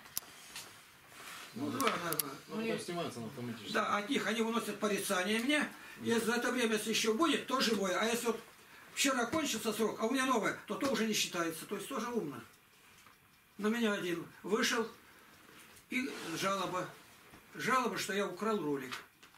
Ну, два, наверное. Ну, потом снимается на автоматически. Да, от них они выносят порицание мне. Если за это время, если еще будет, то живое. А если вот вчера кончился срок, а у меня новое, то то уже не считается. То есть тоже умно. На меня один вышел, и жалоба. Жалоба, что я украл ролик.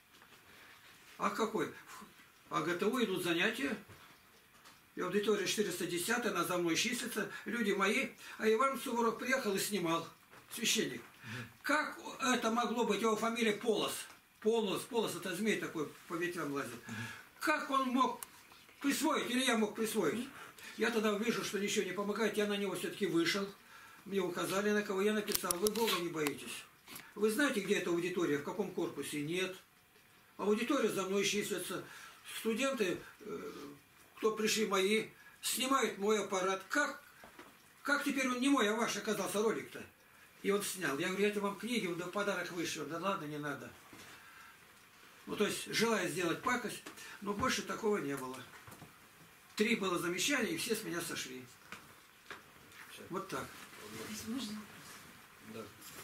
А какой? А ГТУ идут занятия. И аудитория четыреста десять, она за мной числится, люди мои. А Иван Суворов приехал и снимал, священник. Как это могло быть? Его фамилия Полос. Полос, Полос, это змей такой, по ветвям лазит. Как он мог присвоить, или я мог присвоить? Я тогда вижу, что ничего не помогает, я на него все-таки вышел. Мне указали, на кого я написал. Вы Бога не боитесь. Вы знаете, где эта аудитория, в каком корпусе? Нет. Аудитория за мной числится. Студенты, кто пришли мои, снимают мой аппарат. Как, как теперь он не мой, а ваш оказался ролик-то? И он снял. Я говорю, я вам книги в подарок вышел. Да ладно, не надо. Ну, то есть, желая сделать пакость, но больше такого не было. Три было замечания, и все с меня сошли. Вот так. Можно? Да.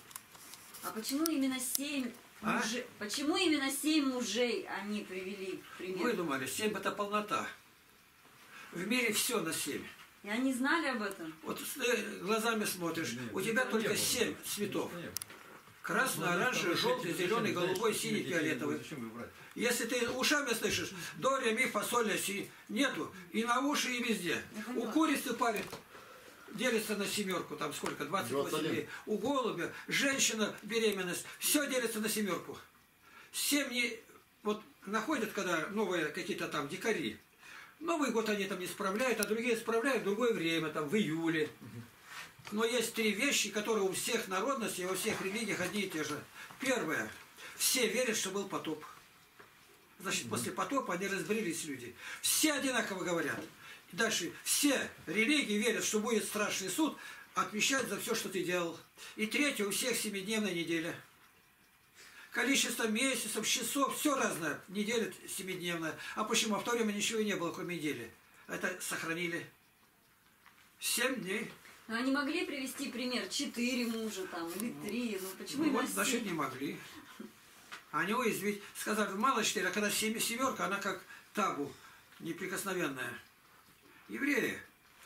А почему именно семь А? мужей? Почему именно семь мужей они привели в пример? Вы думали, семь это полнота. В мире все на семь. И они знали об этом? Вот ты глазами смотришь, у тебя только семь цветов. Красный, оранжевый, желтый, зеленый, голубой, синий, фиолетовый. Если ты ушами слышишь, до, ре, ми, фа, соль, ля, си, нету. И на уши, и везде. У курицы парит, делится на семерку, там сколько, двадцать восемь дней. У голубя, женщина, беременность, все делится на семерку. Семь не, вот находят, когда новые какие-то там дикари. Новый год они там не справляют, а другие справляют в другое время, там в июле. Но есть три вещи, которые у всех народностей, у всех религиях одни и те же. Первое. Все верят, что был потоп. Значит, угу. После потопа они разбрелись люди. Все одинаково говорят. И дальше. Все религии верят, что будет страшный суд, отвечать за все, что ты делал. И третье. У всех семидневная неделя. Количество месяцев, часов, все разное. Неделя семидневная. А почему? А в то время ничего и не было, кроме недели. Это сохранили. Семь дней. Но они могли привести пример четыре мужа там или три. Ну почему ну, именно вот, значит, не могли. Они уязвить. Сказали, мало четыре, а когда семь, семерка, она как табу, неприкосновенная. Евреи.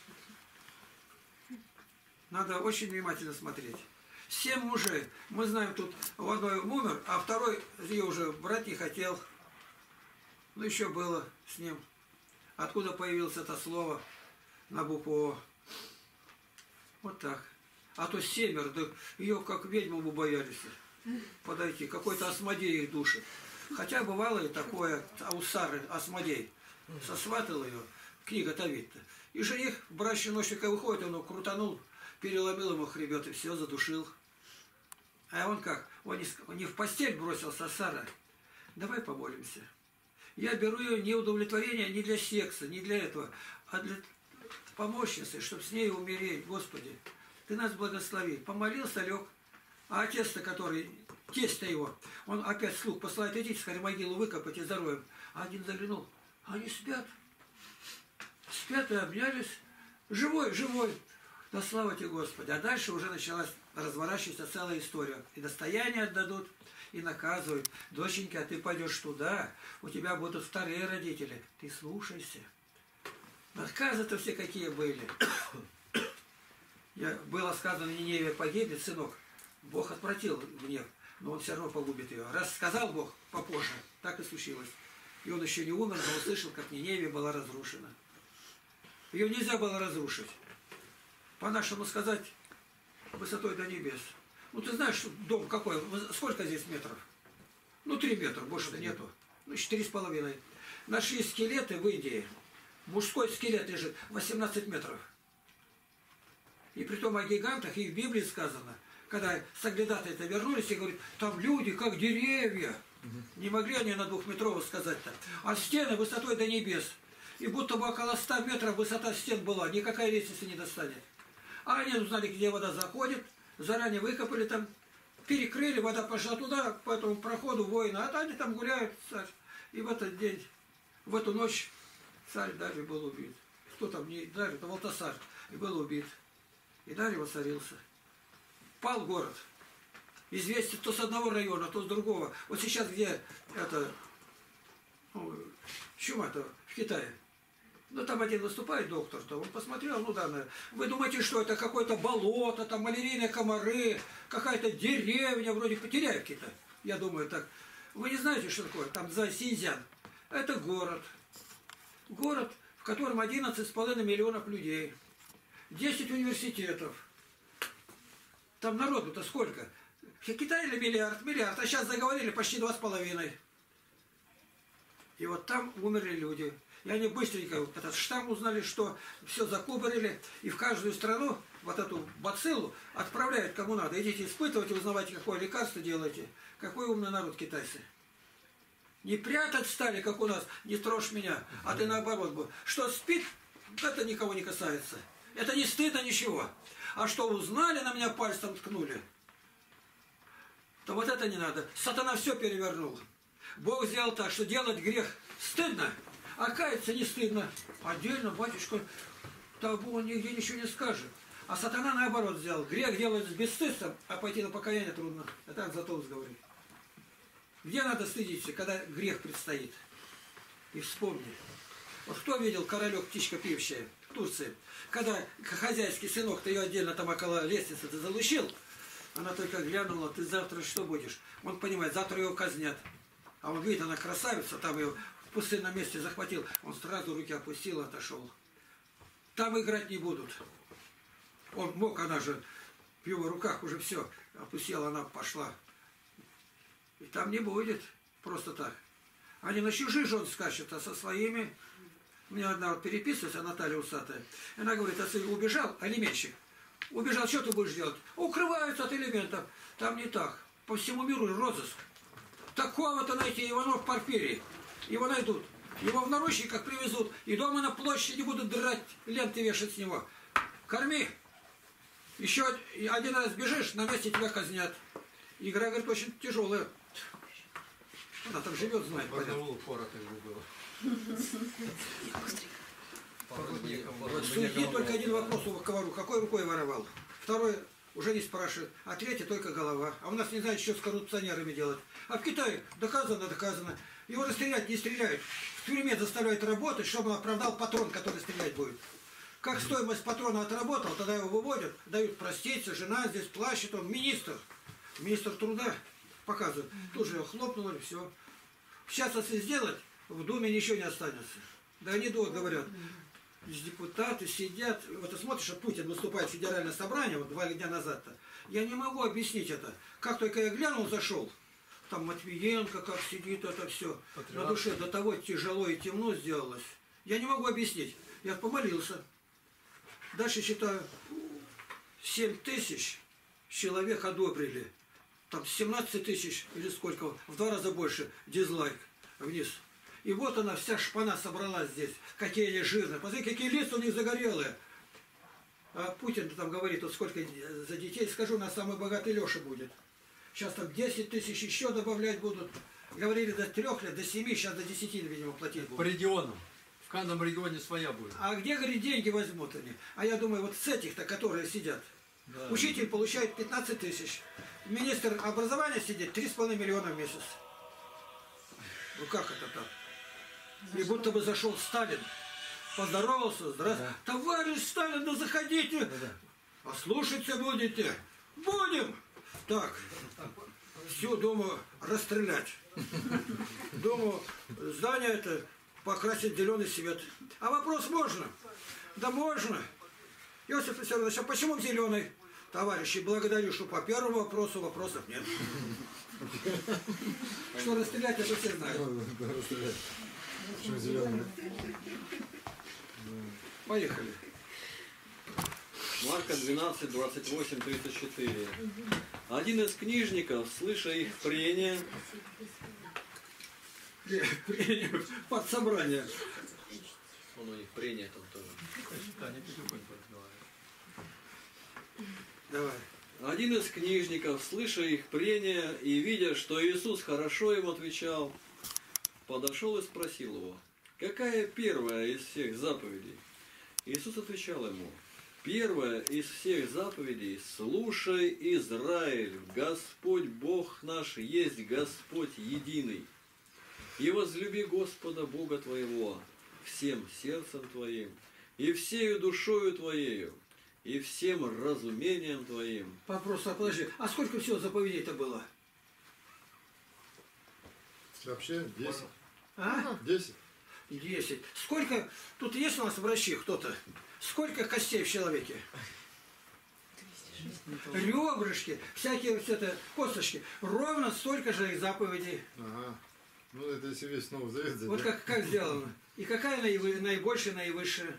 Надо очень внимательно смотреть. Семь мужей. Мы знаем, тут у одной умер, а второй ее уже брать не хотел. Ну, еще было с ним. Откуда появилось это слово на букву О? Вот так. А то семер, да ее как ведьму бы боялись подойти. Какой-то осмодей их душит. Хотя бывало и такое, а у Сары Асмодей сосватал ее, книга Тавид-то. И жених в брачную ночь, когда выходит, он его крутанул, переломил ему хребет и все, задушил. А он как? Он не, он не в постель бросился, а Сара. Давай помолимся. Я беру ее не удовлетворение не для секса, не для этого, а для помощницы, чтобы с ней умереть. Господи, Ты нас благослови. Помолился, лег. А отец-то, который, тесть-то его, он опять слуг посылает, идите, скорее могилу выкопать и здоровьем. А один заглянул, они спят. Спят и обнялись. Живой, живой. Да слава тебе, Господи. А дальше уже началась разворачиваться целая история. И достояние отдадут, и наказывают. Доченька, а ты пойдешь туда, у тебя будут вторые родители. Ты слушайся. Наказы-то все какие были. Я, было сказано, Ниневия погибнет, сынок. Бог отвратил гнев, но он все равно погубит ее. Раз сказал Бог попозже, так и случилось. И он еще не умер, но услышал, как Ниневия была разрушена. Ее нельзя было разрушить. По-нашему сказать, высотой до небес. Ну, ты знаешь, дом какой? Сколько здесь метров? Ну, три метра, больше-то нету. Ну, четыре с половиной. Нашли скелеты в Индии. Мужской скелет лежит восемнадцать метров. И при том о гигантах, и в Библии сказано, когда соглядатые-то вернулись и говорят, там люди, как деревья. Не могли они на двухметрово сказать-то. А стены высотой до небес. И будто бы около ста метров высота стен была. Никакая лестница не достанет. А они узнали, где вода заходит. Заранее выкопали там, перекрыли, вода пошла туда, по этому проходу воины. А они там гуляют, царь. И в этот день, в эту ночь царь Дарий был убит. Кто там не Дарий, это Валтасар. И был убит. И Дарий воцарился. Пал город. Известие то с одного района, то с другого. Вот сейчас где это, ну, чума-то в Китае. Ну там один выступает доктор-то, он посмотрел, ну да, вы думаете, что это какое-то болото, там малярийные комары, какая-то деревня, вроде Потеряевки-то, я думаю так. Вы не знаете, что такое? Там за Синьцзян. Это город. Город, в котором одиннадцать с половиной миллионов людей. десять университетов. Там народу-то сколько? В Китае или миллиард? Миллиард. А сейчас заговорили почти два с половиной. И вот там умерли люди. И они быстренько этот штамм узнали, что все закубарили. И в каждую страну вот эту бациллу отправляют кому надо. Идите испытывайте, узнавайте, какое лекарство делаете. Какой умный народ китайцы. Не прятать стали, как у нас, не трожь меня, а ты наоборот был. Что спит, это никого не касается. Это не стыдно ничего. А что узнали, на меня пальцем ткнули, то вот это не надо. Сатана все перевернул. Бог сделал так, что делать грех стыдно, а каяться не стыдно. Отдельно, батюшка, табу он нигде ничего не скажет. А сатана наоборот сделал. Грех делает с бесстыдством, а пойти на покаяние трудно. Это так Златоуст говорит. Где надо стыдиться, когда грех предстоит? И вспомни. Вот кто видел королек птичка пившая в Турции? Когда хозяйский сынок-то ее отдельно там около лестницы-то залучил, она только глянула, ты завтра что будешь? Он понимает, завтра его казнят. А он видит, она красавица, там ее в пустынном месте захватил. Он сразу руки опустил, отошел. Там играть не будут. Он мог, она же в его руках уже все. Опустила, она пошла. И там не будет просто так. Они на чужих жен скачут, а со своими... У меня одна вот переписывается, Наталья Усатая. Она говорит, а ты убежал, алименщик. Убежал, что ты будешь делать? Укрываются от элементов. Там не так. По всему миру розыск. Такого-то найти, Иванов Порфирий. Его найдут. Его в наручниках привезут. И дома на площади будут драть, ленты вешать с него. Корми. Еще один раз бежишь, на месте тебя казнят. Игра, говорит, очень тяжелая. Она там живет, знает. Вот судьи только один вопрос у ковару. Какой рукой воровал? Второй уже не спрашивает. А третий только голова. А у нас не знают, что с коррупционерами делать. А в Китае доказано, доказано. Его расстрелять не стреляют. В тюрьме заставляют работать, чтобы он оправдал патрон, который стрелять будет. Как стоимость патрона отработал, тогда его выводят, дают проститься, жена здесь плачет, он министр. Министр труда показывает. Тут же его хлопнуло, и все. Сейчас, если сделать, в Думе ничего не останется. Да они долго говорят. Депутаты сидят, вот ты смотришь, что Путин выступает в федеральное собрание, вот два дня назад-то. Я не могу объяснить это. Как только я глянул, зашел, там Матвиенко как сидит, это все. На душе до того тяжело и темно сделалось. Я не могу объяснить. Я помолился. Дальше читаю. семь тысяч человек одобрили. Там семнадцать тысяч или сколько, в два раза больше, дизлайк вниз. И вот она, вся шпана собралась здесь. Какие они жирные. Посмотрите, какие лица у них загорелые. А Путин там говорит, вот сколько за детей, скажу, на самый богатый Леша будет. Сейчас там десять тысяч еще добавлять будут. Говорили до трех лет, до семи, сейчас до десяти, видимо, платить будут. По регионам. В каждом регионе своя будет. А где, говорит, деньги возьмут они? А я думаю, вот с этих-то, которые сидят. Да. Учитель получает пятнадцать тысяч. Министр образования сидит три с половиной миллиона в месяц. Ну как это так? И будто бы зашел Сталин. Поздоровался, здравствуйте. Да. Товарищ Сталин, да заходите. Да, да. А слушаться будете? Будем. Так, всю, думаю, расстрелять. Думаю, здание это покрасить зеленый свет. А вопрос можно? Да можно. Иосиф Виссарионович, а почему зеленый? Товарищи, благодарю, что по первому вопросу вопросов нет. Что расстрелять, это все знают. Почему зеленый? Поехали. Марка двенадцать, двадцать восемь, тридцать четыре. Один из книжников, слыша их прения, прения под собрание. Он у них прения там тоже. Давай. Один из книжников, слыша их прения и видя, что Иисус хорошо им отвечал, подошел и спросил его, какая первая из всех заповедей? Иисус отвечал ему, первая из всех заповедей, слушай, Израиль, Господь Бог наш есть Господь единый. И возлюби Господа Бога твоего всем сердцем твоим, и всею душою твоею, и всем разумением твоим. Вопрос, а подожди, а сколько всего заповедей-то было? Вообще десять. А? Десять. Десять. Сколько, тут есть у нас врачи кто-то? Сколько костей в человеке? Ребрышки, всякие вот это, косточки. Ровно столько же и заповедей. Ага. Ну это если весь Новый Завет. Вот как, как сделано. И какая наивы, наибольшая, наивысшая?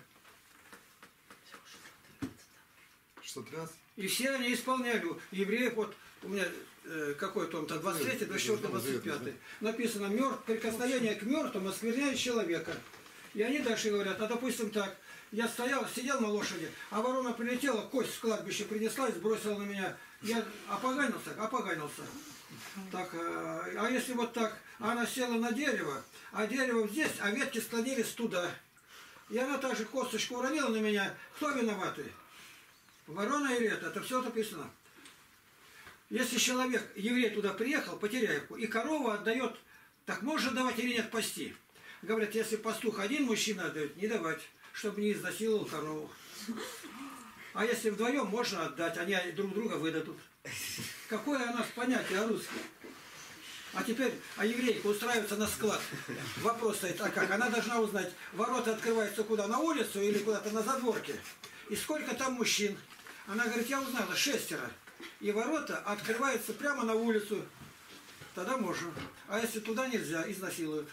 шестьсот тринадцать. И все они исполняли. Евреев, вот у меня э, какой том, там двадцать третий, двадцать четвёртый, двадцать пятый. Написано, мертв, прикосновение к мертвому оскверняет человека. И они дальше говорят, а допустим так, я стоял, сидел на лошади, а ворона прилетела, кость с кладбища принесла и сбросила на меня. Я опоганился, опоганился. Так, а, а если вот так, она села на дерево, а дерево здесь, а ветки склонились туда. И она также косточку уронила на меня. Кто виноватый? Ворона или это? Это все написано. Если человек, еврей туда приехал, потеряевку, и корова отдает, так можно давать или нет пасти? Говорят, если пастух один мужчина отдает, не давать, чтобы не изнасиловал корову. А если вдвоем, можно отдать, они друг друга выдадут. Какое у нас понятие о русских? А теперь, а еврейка устраивается на склад. Вопрос стоит, а как? Она должна узнать, ворота открываются куда, на улицу или куда-то на задворке? И сколько там мужчин? Она говорит, я узнала, шестеро. И ворота открываются прямо на улицу. Тогда можно. А если туда нельзя, изнасилуют.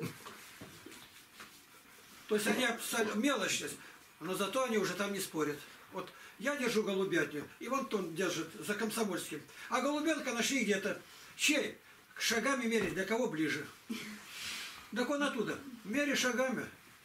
То есть они мелочь сейчас, но зато они уже там не спорят. Вот я держу голубятню, и вон он держит за Комсомольским. А голубятка нашли где-то. Чей? Шагами мерить, для кого ближе? Так он оттуда. Мери шагами.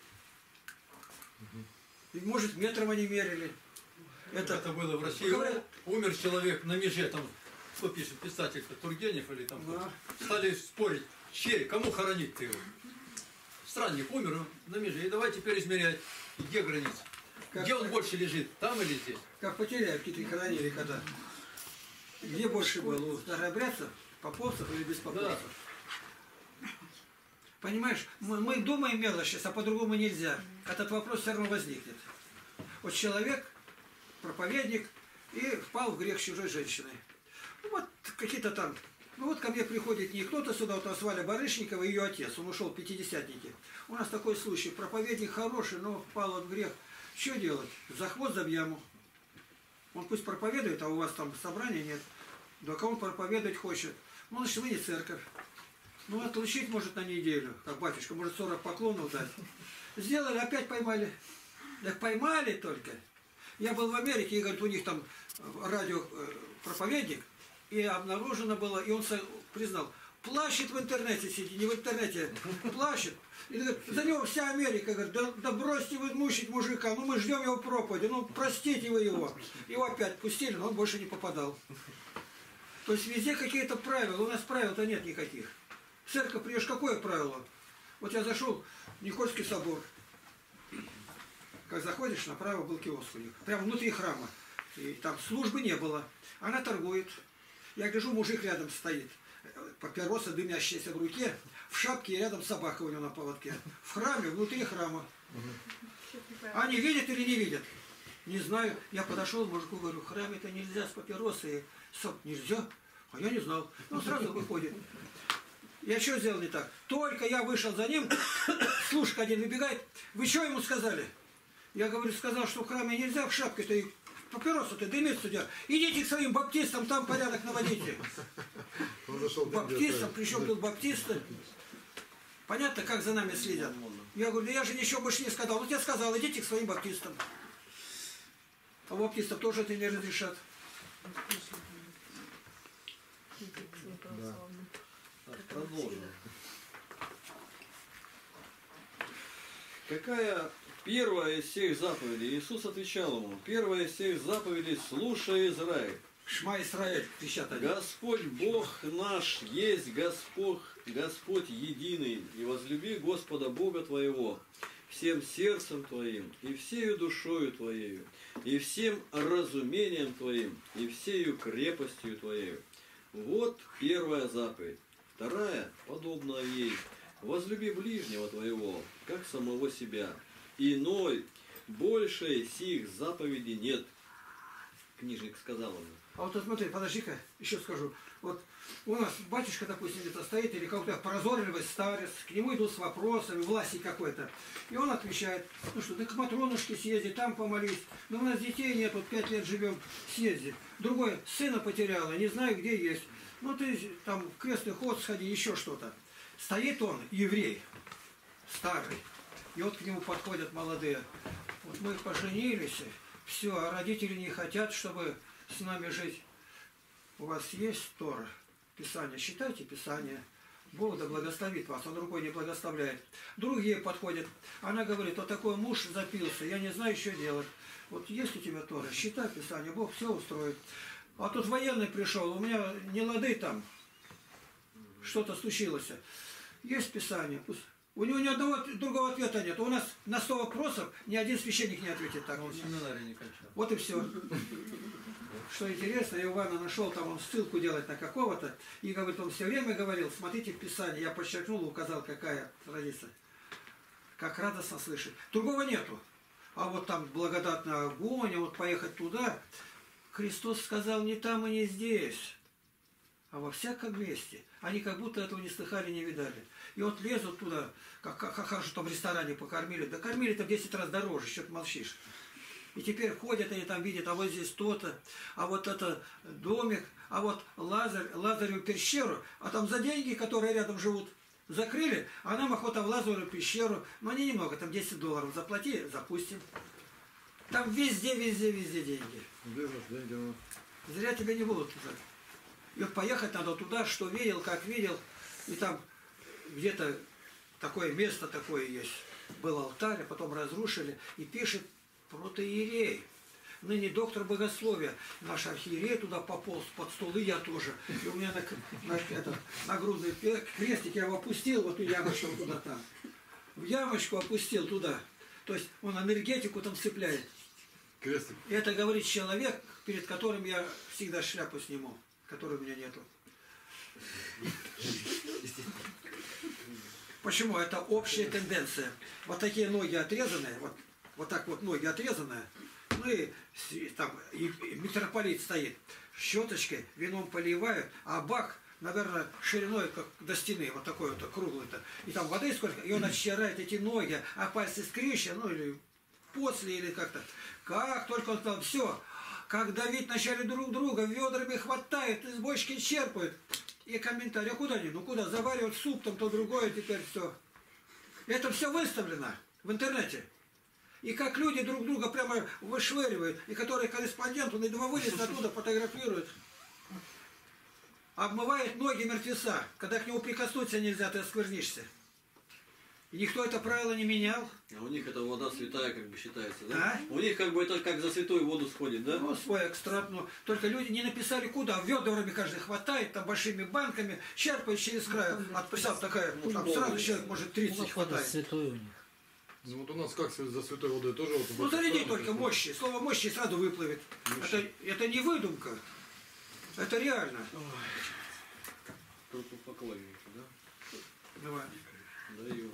И, может, метром они мерили. Это, это было в России. Говорят, умер человек на меже, там, кто пишет, писатель, Тургенев или там. Да. Стали спорить, чей, кому хоронить-то его. Странник умер на меже, и давай теперь измерять, где граница. Как, где он больше лежит, там или здесь? Как потеряевки хоронили когда. Где больше было, у старообрядцев, поповцев или без поповцев? Да. Понимаешь, мы, мы думаем мелочь сейчас, а по-другому нельзя. Этот вопрос все равно возникнет. Вот человек, проповедник, и впал в грех с чужой женщиной. Ну вот какие-то там... Ну вот ко мне приходит не кто-то сюда, вот у нас Валя Барышникова, ее отец, он ушел в пятидесятники. У нас такой случай, проповедник хороший, но впал в грех. Что делать? За хвост, за яму. Он пусть проповедует, а у вас там собрания нет. Да кого он проповедовать хочет? Ну, значит, вы не церковь. Ну, отлучить может на неделю, как батюшка, может сорок поклонов дать. Сделали, опять поймали. Так поймали только. Я был в Америке, и, говорит, у них там радиопроповедник, и обнаружено было, и он признал, плачет в интернете сидит, не в интернете, плачет. И говорит, за него вся Америка, говорит, да, да бросьте вы мучить мужика, ну мы ждем его проповеди, ну простите вы его. Его опять пустили, но он больше не попадал. То есть везде какие-то правила, у нас правил-то нет никаких. В церковь придешь, какое правило? Вот я зашел в Никольский собор. Как заходишь, направо был киоск у них. Прямо внутри храма. И там службы не было. Она торгует. Я гляжу, мужик рядом стоит. Папироса дымящаяся в руке. В шапке и рядом собака у него на поводке. В храме, внутри храма. Они видят или не видят? Не знаю. Я подошел к мужику, говорю, в храме-то нельзя с папиросой. Нельзя? А я не знал. Ну, сразу выходит. Я что сделал не так? Только я вышел за ним, слушка один выбегает. Вы что ему сказали? Я говорю, сказал, что в храме нельзя в шапке-то и папиросу-то дымить судья. Идите к своим баптистам, там порядок наводите. Баптистам, причем тут баптисты. Понятно, как за нами следят? Я говорю, да я же ничего больше не сказал. Вот я сказал, идите к своим баптистам. А баптистам тоже это не разрешат. Да. Продолжим. Какая первая из всех заповедей? Иисус отвечал ему, первая из всех заповедей, слушай, Израиль. Шма Исраэль, кричат они. Господь Бог наш есть Господь, Господь единый, и возлюби Господа Бога твоего всем сердцем твоим, и всею душою твоею, и всем разумением твоим, и всею крепостью твоею. Вот первая заповедь. Вторая, подобная ей, возлюби ближнего твоего, как самого себя. Иной, большей сих заповедей нет. Книжник сказал ему. А вот смотри, подожди-ка, еще скажу. Вот у нас батюшка, допустим, где-то стоит, или какой-то прозорливый старец, к нему идут с вопросами, власти какой-то. И он отвечает, ну что, да к Матронушке съезди, там помолись. Но у нас детей нет, вот пять лет живем, съезди. Другой, сына потеряла, не знаю, где есть. Ну ты там в крестный ход сходи, еще что-то. Стоит он, еврей, старый. И вот к нему подходят молодые. Вот мы поженились, все, а родители не хотят, чтобы с нами жить. У вас есть Тора, Писание, читайте Писание. Бог да благословит вас, а другой не благословляет. Другие подходят. Она говорит, вот такой муж запился, я не знаю, что делать. Вот есть у тебя Тора, читай Писание, Бог все устроит. А тут военный пришел, у меня не лады там, что-то случилось. Есть Писание, пусть. У него ни одного другого ответа нет. У нас на сто вопросов ни один священник не ответит так. Он семинарий не кончал. Вот и все. Что интересно, я Ивана нашел, там он ссылку делает на какого-то, и говорит, он все время говорил, смотрите в Писании, я подчеркнул, указал, какая традиция. Как радостно слышать. Другого нету. А вот там благодатный огонь, вот поехать туда. Христос сказал не там и не здесь, а во всяком месте. Они как будто этого не слыхали, не видали. И вот лезут туда, как, как, как хорошо там в ресторане покормили. Да кормили-то в десять раз дороже, что ты молчишь. И теперь ходят они там, видят, а вот здесь то-то, а вот это домик, а вот Лазарь, Лазареву пещеру, а там за деньги, которые рядом живут, закрыли, а нам охота в Лазареву пещеру, но не немного, там десять долларов заплати, запустим. Там везде, везде, везде деньги. Бизнес, деньги, ну. Зря тебя не будут туда. И вот поехать надо туда, что видел, как видел, и там где-то такое место такое есть. Был алтарь, а потом разрушили, и пишет протоиерей, ныне доктор богословия. Наш архиерей туда пополз под стол, и я тоже. И у меня на, на, это, нагрудный крестик, я его опустил в эту ямочку туда там. В ямочку опустил туда. То есть он энергетику там цепляет. Крестик. И это говорит человек, перед которым я всегда шляпу сниму, которой у меня нету. Почему? Это общая тенденция. Вот такие ноги отрезанные, вот, вот так вот ноги отрезанные, ну и там и митрополит стоит, щеточкой вином поливают, а бак, наверное, шириной как до стены, вот такой вот круглый-то. И там воды сколько, и он отщирает эти ноги, а пальцы скрещены, ну или после, или как-то. Как только он там все, как давить начали друг друга, ведрами хватает, из бочки черпают. И комментарий, а куда они? Ну куда? Заваривают суп, там то другое, теперь все. Это все выставлено в интернете. И как люди друг друга прямо вышвыривают, и которые корреспондент, он едва вылез оттуда, фотографирует. Обмывает ноги мертвеца. Когда к нему прикоснуться нельзя, ты осквернишься. И никто это правило не менял. А у них это вода святая, как бы считается, да? А? У них как бы это как за святую воду сходит, да? Ну, свой экстракт, ну, только люди не написали куда. Ведрами каждый хватает, там большими банками, черпает через край. От представь, такая, ну, там сразу человек может тридцать хватает. Святой у них. Ну вот у нас как за святой водой тоже вот. Ну заряди только мощи. Слово мощи сразу выплывет. Это, это не выдумка. Это реально. Только поклонники, да? Давай. Даю.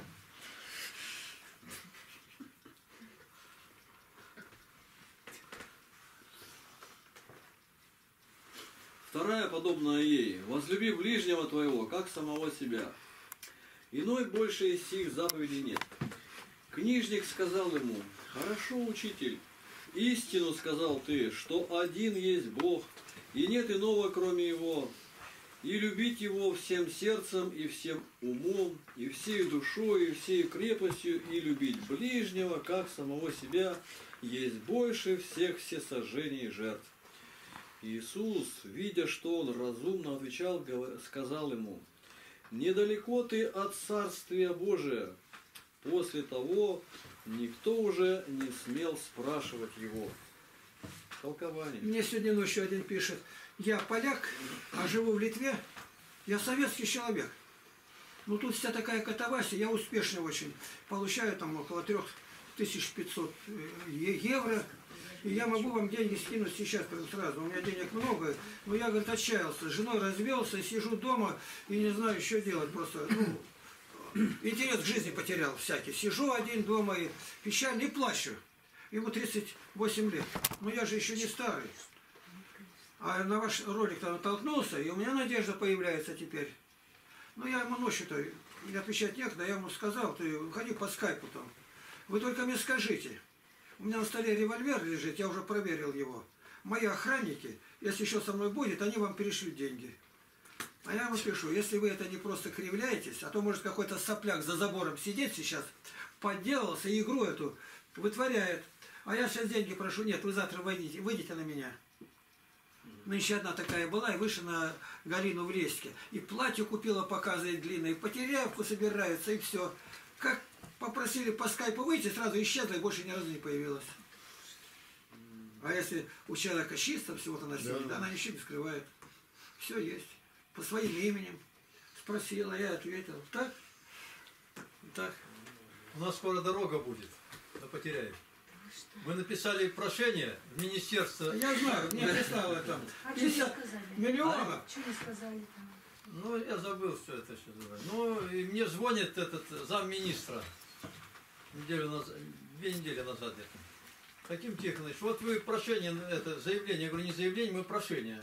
Вторая, подобная ей: возлюби ближнего твоего, как самого себя. Иной больше из сих заповедей нет. Книжник сказал ему: хорошо, учитель, истину сказал ты, что один есть Бог, и нет иного, кроме Его, и любить Его всем сердцем, и всем умом, и всей душой, и всей крепостью, и любить ближнего, как самого себя, есть больше всех всесожжений и жертв. Иисус, видя, что он разумно отвечал, сказал ему: недалеко ты от Царствия Божия. После того никто уже не смел спрашивать его. Толкование. Мне сегодня ночью один пишет: я поляк, а живу в Литве, я советский человек. Ну тут вся такая катавасия, я успешный очень. Получаю там около трех тысяч пятисот евро. И я могу вам деньги скинуть сейчас прям сразу. У меня денег много. Но я, говорит, отчаялся. С женой развелся, сижу дома и не знаю, что делать. Просто, ну, интерес к жизни потерял всякий. Сижу один дома и печально, и плачу. Ему тридцать восемь лет. Но я же еще не старый. А на ваш ролик там натолкнулся, и у меня надежда появляется теперь. Ну я ему ночью-то отвечать некогда, я ему сказал: ты ходи по скайпу там. Вы только мне скажите. У меня на столе револьвер лежит, я уже проверил его. Мои охранники, если еще со мной будет, они вам перешлют деньги. А я вам пишу: если вы это не просто кривляетесь, а то может какой-то сопляк за забором сидеть сейчас, подделался и игру эту вытворяет. А я сейчас деньги прошу. Нет, вы завтра выйдите, выйдите на меня. Ну, еще одна такая была, и вышла на Галину в Леське. И платье купила, показывает длинное, и потерявку собирается, и все. Как попросили по скайпу выйти, сразу исчезла и больше ни разу не появилась. А если у человека чисто всего-то на себе, да, она ничего не скрывает. Все есть. По своим именем. Спросила, я ответил. Так? Так. У нас скоро дорога будет до Потеряев. Мы написали прошение в министерство. Я знаю, мне прислало там пятьдесят миллионов. Что вы сказали там? Ну, я забыл, что это сейчас называется. Ну, и мне звонит этот замминистра неделю назад, две недели назад где-то. Хаким Тихонович, вот вы прошение, это заявление, я говорю, не заявление, мы прошение.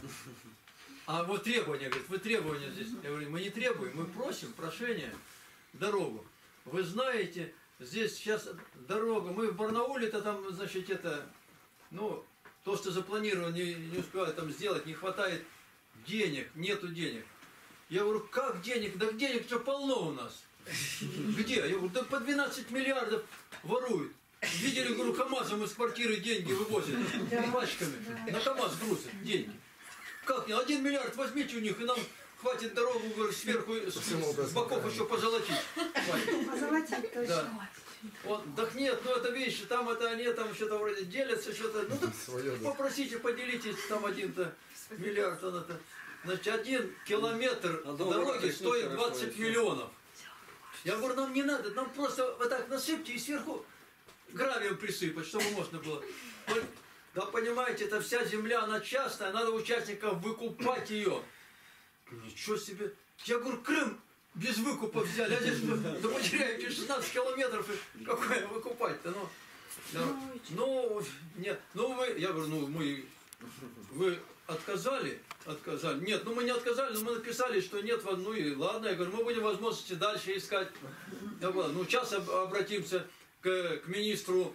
А вот требования, говорит, вы требования здесь. Я говорю, мы не требуем, мы просим прошение, дорогу. Вы знаете, здесь сейчас дорога, мы в Барнауле-то там, значит, это, ну, то, что запланировано, не, не успевали там сделать, не хватает денег, нету денег. Я говорю, как денег? Да денег-то полно у нас. Где? Я говорю, да по двенадцать миллиардов воруют. Видели, говорю, КамАЗом из квартиры деньги вывозят пачками. На КамАЗ грузят деньги. Как? Один миллиард возьмите у них, и нам хватит дорогу, говорю, сверху, с, с боков еще позолотить. Позолотить точно. Да. Вот, так нет, ну это вещи, там это они там что-то вроде делятся, что-то. Ну так попросите, поделитесь, там один-то миллиард, он это. Значит, один километр а дороги стоит двадцать миллионов. Я говорю, нам не надо, нам просто вот так насыпьте и сверху гравием присыпать, чтобы можно было. Да понимаете, это вся земля, она частная, надо участников выкупать ее. Ничего себе. Я говорю, Крым без выкупа взяли, а здесь да потеряете шестнадцать километров, какое выкупать-то, ну. Да. Ну, нет, ну вы, я говорю, ну мы, вы отказали, отказали. Нет, ну мы не отказали, но мы написали, что нет, ну и ладно, я говорю, мы будем возможности дальше искать. Я говорю, ну сейчас обратимся к, к министру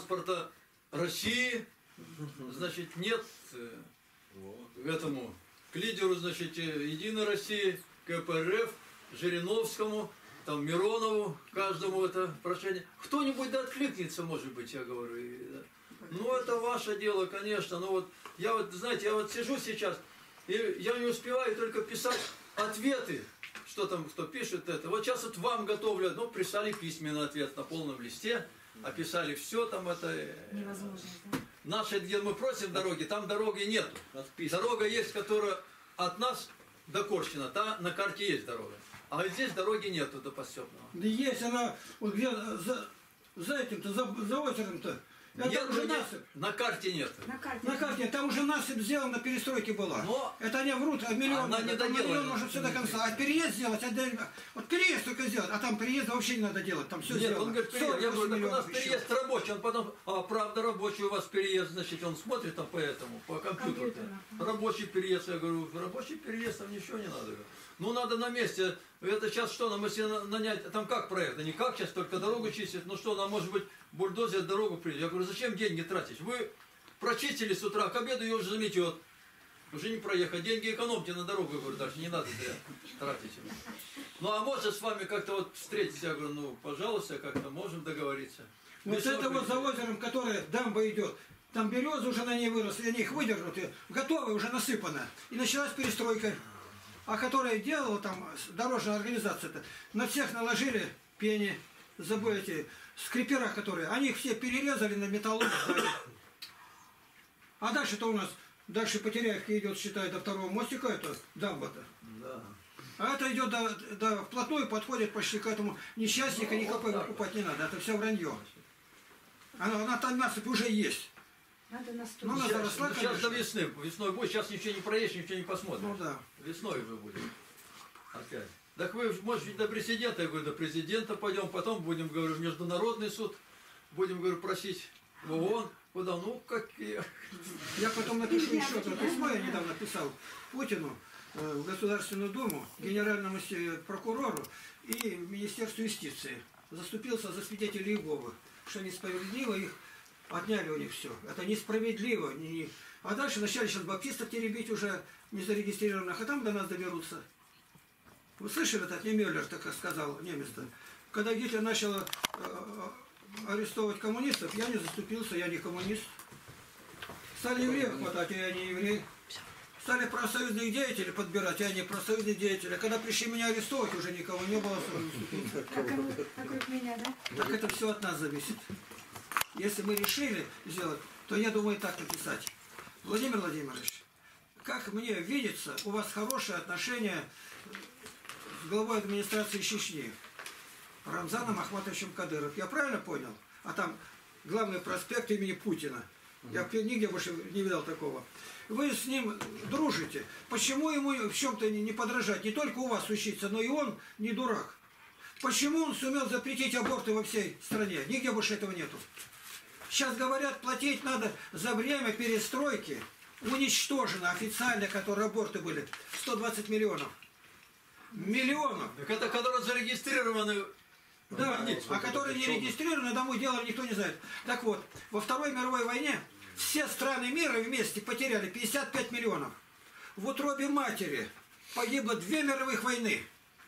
транспорта России, значит, нет к этому, к лидеру, значит, Единой России, КПРФ, Жириновскому, там, Миронову, каждому это прошение. Кто-нибудь да откликнется, может быть, я говорю. И, да. Ну, это ваше дело, конечно. Но вот я вот, знаете, я вот сижу сейчас, и я не успеваю только писать ответы, что там кто пишет это. Вот сейчас вот вам готовлю, ну, прислали письменный ответ на полном листе, описали все там это. Невозможно, да? Наши, где мы просим дороги, там дороги нет. Дорога есть, которая от нас до Корщина, та на карте есть дорога. А здесь дороги нету до Постепного. Да есть она, вот где за, за этим-то, за, за озером-то. Это Нет, уже нет, насыпь. на карте нет. На карте. На карте, там уже насыпь сделана, перестройки была. Но это они врут, а миллион, она не там доделана. миллион может все до конца. А переезд сделать отдельно. Вот переезд только сделать, а там переезд вообще не надо делать, там все Нет, сделано. он говорит, переезд. Я говорю, так у нас еще. переезд рабочий. Он потом, а правда рабочий у вас переезд, значит, он смотрит там по этому, по компьютеру. Рабочий переезд, я говорю, рабочий переезд, там ничего не надо. Ну, надо на месте. Это сейчас что нам, если нанять, там как проект? Не как сейчас, только дорогу чистить. Ну что, нам может быть бульдозер дорогу придет. Я говорю, зачем деньги тратить? Вы прочистили с утра, к обеду ее уже заметет. Уже не проехать. Деньги экономьте на дорогу, я говорю, дальше не надо зря тратить. Ну, а может с вами как-то вот встретиться? Я говорю, ну, пожалуйста, как-то можем договориться. Вот Весной это вот за озером, которое дамба идет, там березы уже на ней выросли, они их выдернуты, готовы, уже насыпано. И началась перестройка. А которая делала там дорожная организация-то, на всех наложили пени, забыли эти скрипера, которые, они их все перерезали на металлолом. А дальше-то у нас, дальше Потеряевки идет, считай, до второго мостика, это дамба-то. Да. А это идет до, до вплотную, подходит почти к этому. Несчастника Ну, никакой вот выкупать не надо, это все вранье. Она, она там насыпь уже есть. Надо Ну, настроить. она Сейчас, заросла, ну, сейчас конечно. до весны. Весной будет, сейчас ничего не проедешь, ничего не посмотришь. Ну да. Весной уже будет. Опять. Так вы, может быть, до президента, я говорю, до президента пойдем, потом будем, говорю, в международный суд, будем, говорю, просить в ООН, куда, ну, какие. Я потом напишу еще одно письмо, я недавно писал Путину, э, в Государственную Думу, генеральному се- прокурору и Министерству юстиции. Заступился за свидетелей Иеговы, что несправедливо их отняли у них все. Это несправедливо. Не, не. А дальше начали сейчас баптистов теребить уже незарегистрированных, а там до нас доберутся. Вы слышали, этот Немеллер так сказал, немец-то? Когда Гитлер начал э, э, арестовывать коммунистов, я не заступился, я не коммунист. Стали евреев хватать, а я не еврей. Стали профсоюзных деятелей подбирать, а я не профсоюзный деятель. А когда пришли меня арестовывать, уже никого не было, Вокруг меня, да? так это все от нас зависит. Если мы решили сделать, то я думаю так написать. Владимир Владимирович, как мне видится, у вас хорошие отношения с главой администрации Чечни, Рамзаном Ахматовичем Кадыров. Я правильно понял? А там главный проспект имени Путина. Я нигде больше не видал такого. Вы с ним дружите. Почему ему в чем-то не подражать? Не только у вас учиться, но и он не дурак. Почему он сумел запретить аборты во всей стране? Нигде больше этого нету. Сейчас говорят, платить надо за время перестройки. Уничтожено официально, которые аборты были, сто двадцать миллионов. Миллионов. Так это которые зарегистрированы. Да, а которые не регистрированы, домой делали, никто не знает. Так вот, во Второй мировой войне все страны мира вместе потеряли пятьдесят пять миллионов. В утробе матери погибло две мировых войны.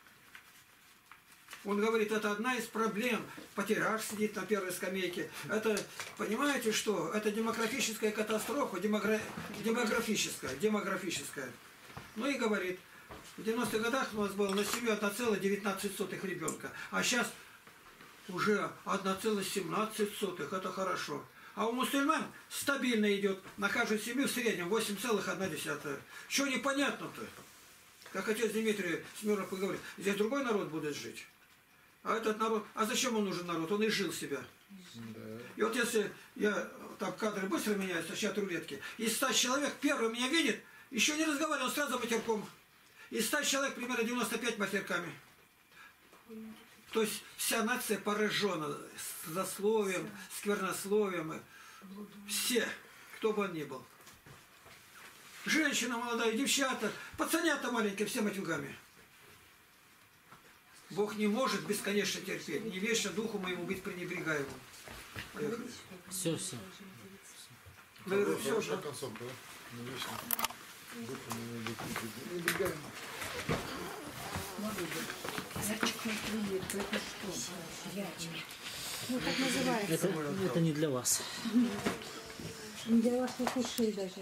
Он говорит, это одна из проблем. Потеряш сидит на первой скамейке. Это, понимаете что? Это демографическая катастрофа, демогра... демографическая, демографическая. Ну и говорит, в девяностых годах у нас было на семью одна целая девятнадцать сотых ребенка. А сейчас уже одна целая семнадцать сотых. Это хорошо. А у мусульман стабильно идет на каждую семью в среднем восемь целых одна десятая. Что непонятно-то? Как отец Дмитрий Смирнов говорит, здесь другой народ будет жить. А этот народ, а зачем он нужен народ? Он и жил себя. Да. И вот если я, там кадры быстро меняются, сейчас рулетки, из ста человек первый меня видит, еще не разговаривал, сразу матерком. Из ста человек примерно девяносто пять матерками. То есть вся нация поражена злословием, сквернословием. Все, кто бы он ни был. Женщина молодая, девчата, пацанята маленькие, все матюгами. Бог не может бесконечно терпеть. Не вечно духу моему быть пренебрегаемым. Все, все. Хорошая концовка, да? Не вечно. Ну, так называется. Это, это не для вас. Не для ваших ушей даже.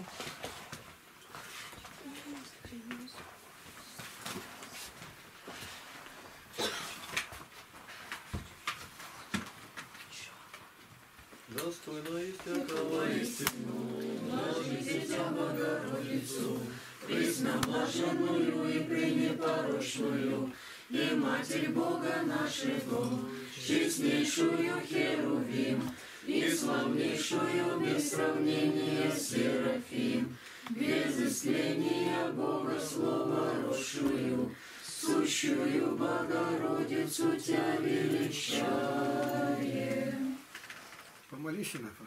Достойно истекала истину, Божьих дитя Богородицу, пресноблаженную и пренепорочную, и Матерь Бога нашего, честнейшую Херувим, и славнейшую без сравнения Серафим, без истления Бога Слова росшую, сущую Богородицу Тя величаем. Помолись, Инафа.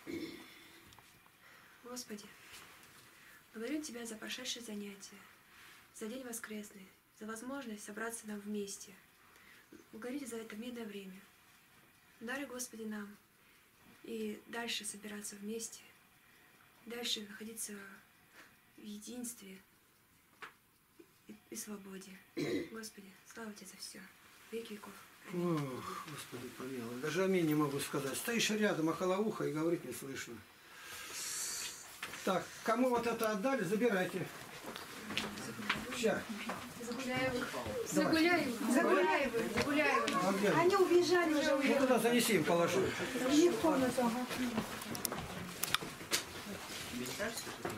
Господи, благодарю Тебя за прошедшее занятие, за день воскресный, за возможность собраться нам вместе. Благодарю за это мирное время. Даруй, Господи, нам и дальше собираться вместе, дальше находиться в единстве и, и свободе. Господи, слава Тебе за все. Веки веков. Ох, Господи, помилуй. Даже аминь не могу сказать. Стоишь рядом, около уха, и говорить не слышно. Так, кому вот это отдали, забирайте. Сейчас. Загуляевых. Загуляевых. Загуляевых. Загуляевых. А где? Они убежали уже. Ну туда занеси им, положу. Не в комнату, ага.